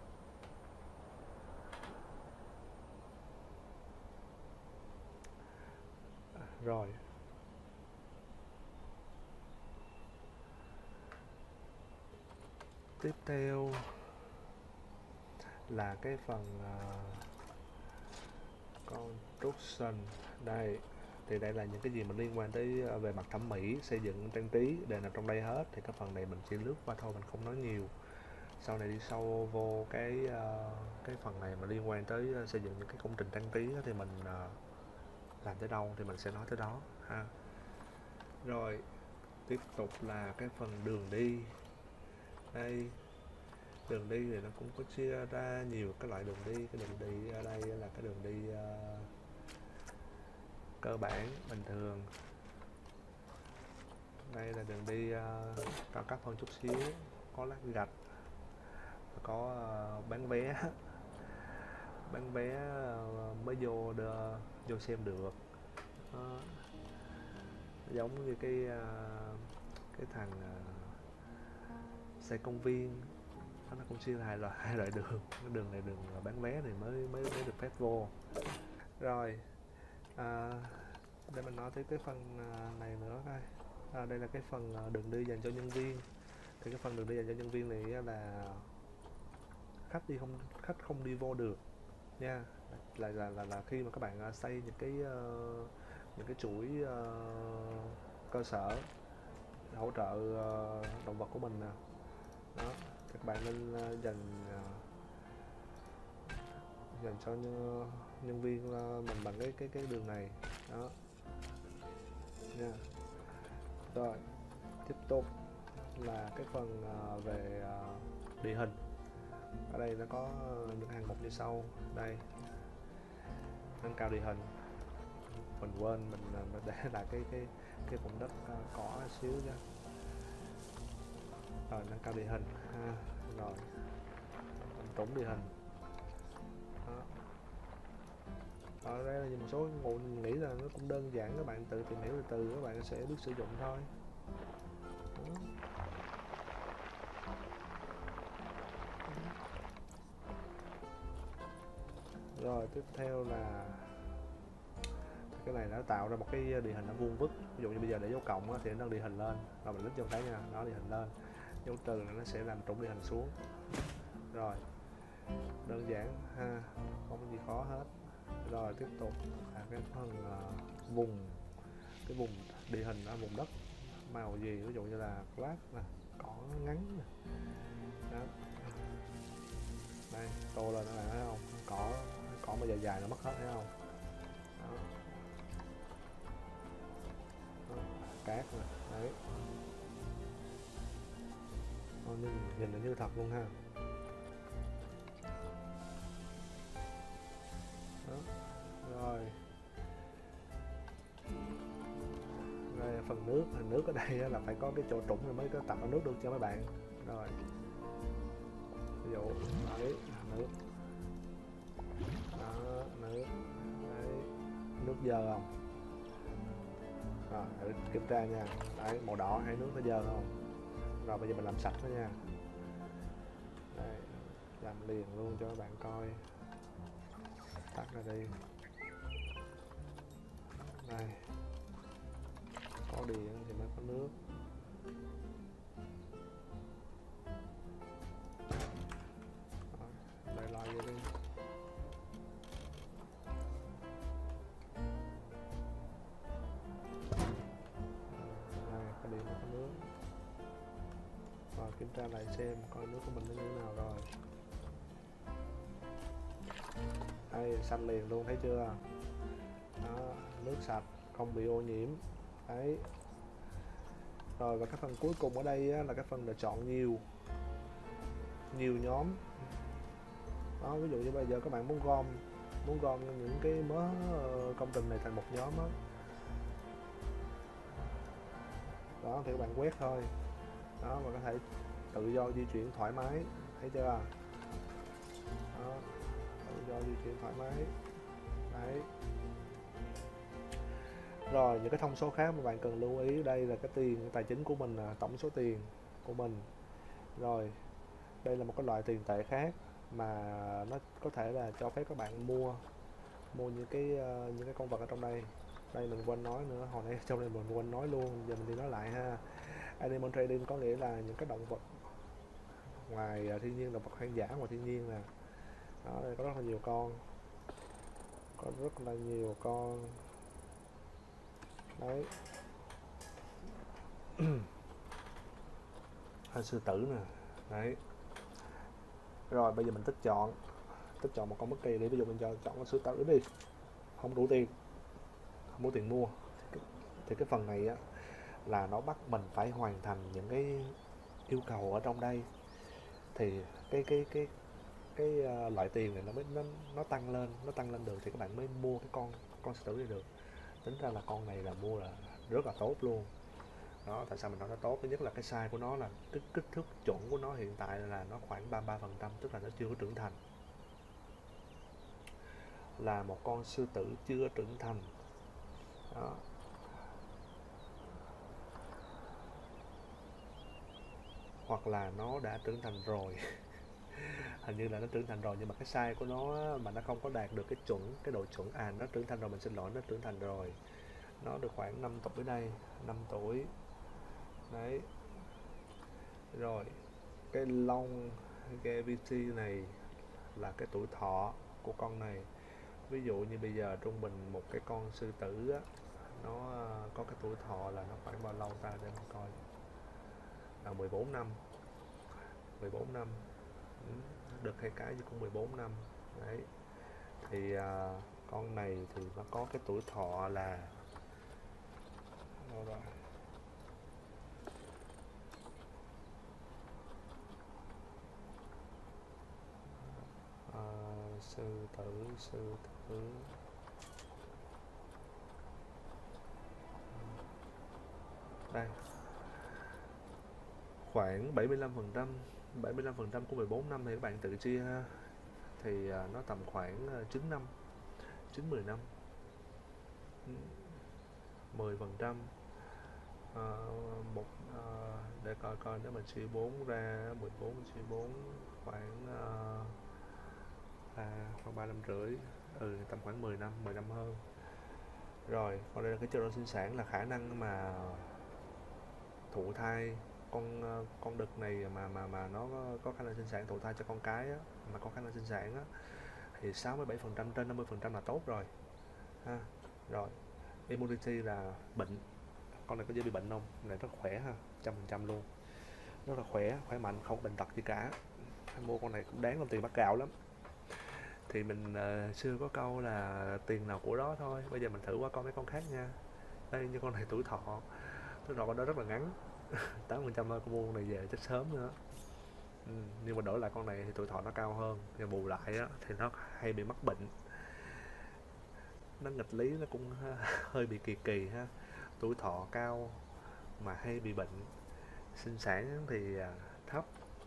Rồi tiếp theo là cái phần construction. Đây thì đây là những cái gì mà liên quan tới về mặt thẩm mỹ, xây dựng, trang trí đều nằm trong đây hết. Thì cái phần này mình chỉ lướt qua thôi, mình không nói nhiều. Sau này đi sâu vô cái phần này mà liên quan tới xây dựng những cái công trình trang trí thì mình làm tới đâu thì mình sẽ nói tới đó ha. Rồi tiếp tục là cái phần đường đi. Đây, đường đi thì nó cũng có chia ra nhiều cái loại đường đi. Cái đường đi ở đây là cái đường đi cơ bản bình thường. Đây là đường đi cao cấp hơn chút xíu, có lát gạch, có bán vé mới vô xem được. Giống như cái thằng xe công viên nó cũng chia hai loại đường. Cái đường này đường bán vé thì mới được phép vô. Rồi để mình nói tới cái phần này nữa coi. Đây là cái phần đường đi dành cho nhân viên. Thì cái phần đường đi dành cho nhân viên này là khách không đi vô được nha. Là khi mà các bạn xây những cái chuỗi cơ sở hỗ trợ động vật của mình nè, đó, các bạn nên dành cho nhân viên mình bằng cái đường này đó nha. Rồi tiếp tục là cái phần về địa hình. Ở đây nó có những hàng mục như sau. Đây, nâng cao địa hình. Mình quên mình để lại cái vùng đất cỏ xíu nha. Rồi nâng cao địa hình ha. Rồi trũng địa hình đó. Ở đây là một số nguồn nghĩ là nó cũng đơn giản, các bạn tự tìm hiểu từ các bạn sẽ biết sử dụng thôi. Đó. Rồi tiếp theo là cái này nó tạo ra một cái địa hình nó vuông vức. Ví dụ như bây giờ để dấu cộng thì nó nâng địa hình lên, rồi mình lít vô thấy nha, nó địa hình lên. Dấu trừ nó sẽ làm trũng địa hình xuống. Rồi đơn giản ha, không có gì khó hết. Rồi tiếp tục là cái phần vùng địa hình ở vùng đất màu gì, ví dụ như là grass nè, cỏ ngắn nè, đó. Đây tô lên nó là thấy không, cỏ mà dài nó mất hết, thấy không đó. Đó. Cát nè, đấy. Nhìn là như thật luôn ha. Đó. Rồi đây phần nước. Nước ở đây là phải có cái chỗ trũng rồi mới có tập ở nước được cho mấy bạn. Rồi ví dụ đấy, nước đó, nước đấy, nước dơ không? Rồi thử kiểm tra nha. Đấy, màu đỏ hay nước nó dơ không? Rồi bây giờ mình làm sạch nó nha. Đây, làm liền luôn cho các bạn coi. Tắt ra đi. Đây, có điện thì mới có nước. Đây loại vô đi. Đây, có điện và có nước. Rồi kiểm tra lại xem coi nước của mình nó như thế nào rồi. Đây, xanh liền luôn, thấy chưa? Đó, nước sạch, không bị ô nhiễm. Đấy. Rồi và cái phần cuối cùng ở đây á, là cái phần là chọn nhiều nhóm. Đó, ví dụ như bây giờ các bạn muốn gom những cái mớ công trình này thành một nhóm á. Đó thì các bạn quét thôi. Đó, và có thể tự do di chuyển thoải mái, thấy chưa? Đó, tự do di chuyển thoải mái. Đấy. Rồi những cái thông số khác mà bạn cần lưu ý, đây là cái tài chính của mình, tổng số tiền của mình. Rồi, đây là một cái loại tiền tệ khác mà nó có thể là cho phép các bạn mua những cái con vật ở trong đây. Đây mình quên nói nữa, hồi nãy trong này mình quên nói luôn, giờ mình đi nói lại ha. Animal trading có nghĩa là những cái động vật ngoài thiên nhiên, động vật hoang dã ngoài thiên nhiên nè. Đó, đây có rất là nhiều con, có rất là nhiều con đấy. Hay sư tử nè, đấy. Rồi bây giờ mình tích chọn một con bất kỳ đi, ví dụ mình chọn con sư tử đi, không đủ tiền, không có tiền mua, thì cái phần này á là nó bắt mình phải hoàn thành những cái yêu cầu ở trong đây, thì cái loại tiền này nó mới nó tăng lên được, thì các bạn mới mua cái con sư tử này được. Tính ra là con này là mua là rất là tốt luôn. Đó, tại sao mình nói nó tốt? Thứ nhất là cái size của nó, là cái kích thước chuẩn của nó hiện tại là nó khoảng 33%, tức là nó chưa có trưởng thành, là một con sư tử chưa trưởng thành. Đó. Hoặc là nó đã trưởng thành rồi. Hình như là nó trưởng thành rồi, nhưng mà cái size của nó mà nó không có đạt được cái độ chuẩn. Nó trưởng thành rồi, mình xin lỗi, nó trưởng thành rồi. Nó được khoảng 5 tuổi đây, 5 tuổi. Đấy. Rồi, cái longevity này là cái tuổi thọ của con này. Ví dụ như bây giờ trung bình một cái con sư tử á, nó có cái tuổi thọ là nó khoảng bao lâu ta, để mình coi. Là 14 năm. 14 năm. Được hay cái chứ cũng 14 năm. Đấy. Thì con này thì nó có cái tuổi thọ là đâu rồi? Sư tử đây, khoảng 75% của 14 năm thì các bạn tự chia ha. Thì nó tầm khoảng 9 năm, 9-10 năm. 10% để coi nếu mình chia 4 ra, 14 chia 4 khoảng khoảng 3 năm rưỡi. Tầm khoảng 10 năm hơn. Rồi, còn đây là cái chế độ sinh sản, là khả năng mà thụ thai con đực này mà nó có khả năng sinh sản, thụ thai cho con cái á, mà có khả năng sinh sản á, thì 67%, trên 50% là tốt rồi ha. Rồi, immunity là bệnh, con này có dễ bị bệnh không? Con này rất khỏe ha, 100% luôn, rất là khỏe mạnh, không bệnh tật gì cả. Mua con này cũng đáng đồng tiền bát gạo lắm. Thì mình xưa có câu là tiền nào của đó thôi. Bây giờ mình thử qua con mấy con khác nha. Đây, như con này tuổi thọ con đó rất là ngắn. 8% thôi, con mua con này về chết sớm nữa. Nhưng mà đổi lại con này thì tuổi thọ nó cao hơn, nhưng bù lại á, thì nó hay bị mắc bệnh. Nó nghịch lý, nó cũng hơi bị kỳ ha. Tuổi thọ cao mà hay bị bệnh, sinh sản thì thấp.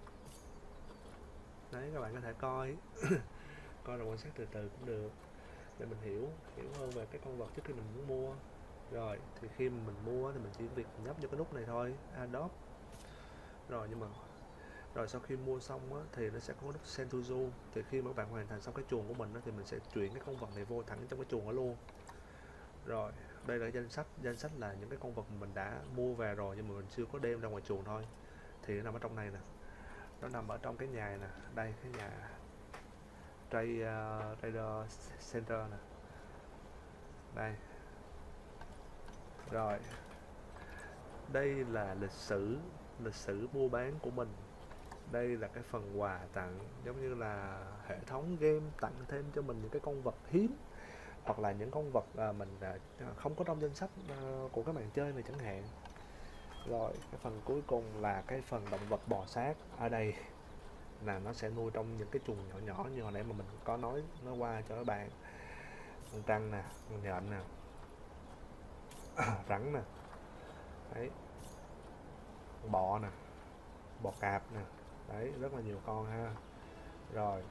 Đấy, các bạn có thể coi coi rồi quan sát từ từ cũng được, để mình hiểu hơn về cái con vật trước khi mình muốn mua. Rồi, thì khi mình mua thì mình chỉ việc nhấp vô cái nút này thôi, adopt. Rồi sau khi mua xong á, thì nó sẽ có nút send to zoo. Thì khi mà các bạn hoàn thành xong cái chuồng của mình á, thì mình sẽ chuyển cái con vật này vô thẳng trong cái chuồng đó luôn. Rồi, đây là danh sách là những cái con vật mình đã mua về rồi, nhưng mà mình chưa có đem ra ngoài chuồng thôi. Thì nó nằm ở trong này nè, nó nằm ở trong cái nhà nè, đây, cái nhà Trader Center nè, đây. Rồi, đây là lịch sử mua bán của mình. Đây là cái phần quà tặng, giống như là hệ thống game tặng thêm cho mình những cái con vật hiếm, hoặc là những con vật mình không có trong danh sách của các bạn chơi này chẳng hạn. Rồi, cái phần cuối cùng là cái phần động vật bò sát. Ở đây là nó sẽ nuôi trong những cái chuồng nhỏ như hồi nãy mà mình có nói qua cho các bạn. Con trăng nè, con nhện nè, rắn nè, đấy, bọ nè, bò cạp nè, đấy, rất là nhiều con ha. Rồi,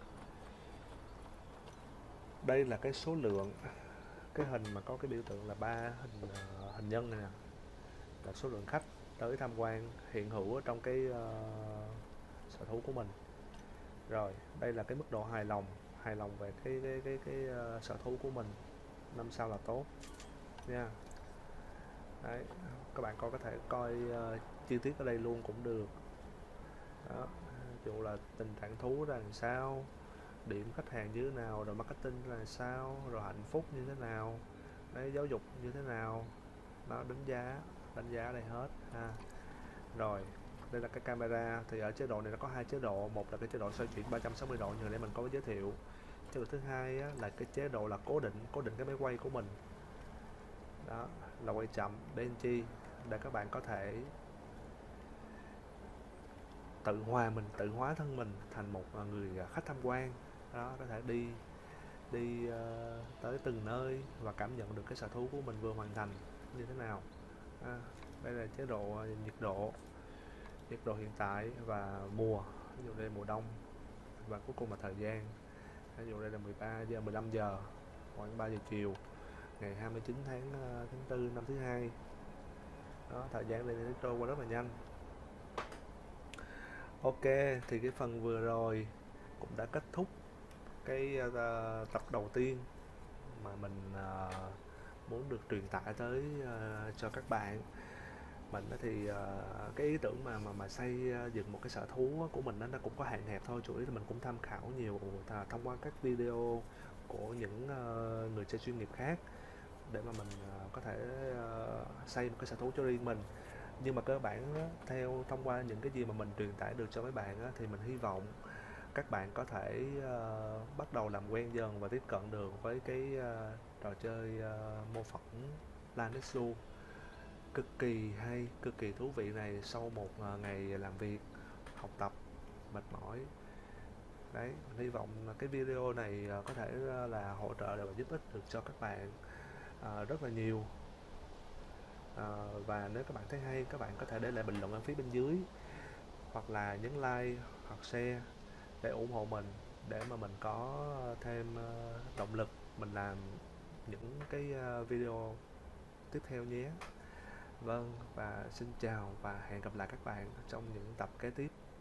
đây là cái số lượng, cái hình mà có cái biểu tượng là 3 hình nhân này nè, là số lượng khách tới tham quan hiện hữu ở trong cái sở thú của mình. Rồi, đây là cái mức độ hài lòng về cái sở thú của mình, 5 sao là tốt nha. Đấy, các bạn có thể coi chi tiết ở đây luôn cũng được. Đó, ví dụ là tình trạng thú ra làm sao, điểm khách hàng như thế nào, rồi marketing là sao, rồi hạnh phúc như thế nào, đấy, giáo dục như thế nào, nó đánh giá ở đây hết ha. Rồi, đây là cái camera, thì ở chế độ này nó có hai chế độ, một là cái chế độ xoay chuyển 360 độ như để mình có giới thiệu. Chế độ thứ hai á, là cái chế độ là cố định cái máy quay của mình. Đó, là quay chậm để làm chi? Để các bạn có thể tự hóa thân mình thành một người khách tham quan. Đó, có thể đi đi tới từng nơi và cảm nhận được cái sở thú của mình vừa hoàn thành như thế nào. Đây là chế độ nhiệt độ hiện tại và mùa, ví dụ đây là mùa đông, và cuối cùng là thời gian, ví dụ đây là 15 giờ, khoảng 3 giờ chiều ngày 29 tháng 4 năm thứ hai. Đó, thời gian này nó trôi qua rất là nhanh. Ok, thì cái phần vừa rồi cũng đã kết thúc cái tập đầu tiên mà mình muốn được truyền tải tới cho các bạn. Mình thì cái ý tưởng mà xây dựng một cái sở thú của mình nó cũng có hạn hẹp thôi, chủ yếu là mình cũng tham khảo nhiều thông qua các video của những người chơi chuyên nghiệp khác để mà mình có thể xây một cái sở thú cho riêng mình. Nhưng mà cơ bản theo thông qua những cái gì mà mình truyền tải được cho mấy bạn thì mình hy vọng các bạn có thể bắt đầu làm quen dần và tiếp cận được với cái trò chơi mô phỏng Planet Zoo cực kỳ hay, cực kỳ thú vị này sau một ngày làm việc, học tập mệt mỏi. Đấy, mình hy vọng là cái video này có thể là hỗ trợ và giúp ích được cho các bạn rất là nhiều. Và nếu các bạn thấy hay, các bạn có thể để lại bình luận ở phía bên dưới, hoặc là nhấn like hoặc share để ủng hộ mình, để mà mình có thêm động lực mình làm những cái video tiếp theo nhé. Vâng, và xin chào và hẹn gặp lại các bạn trong những tập kế tiếp.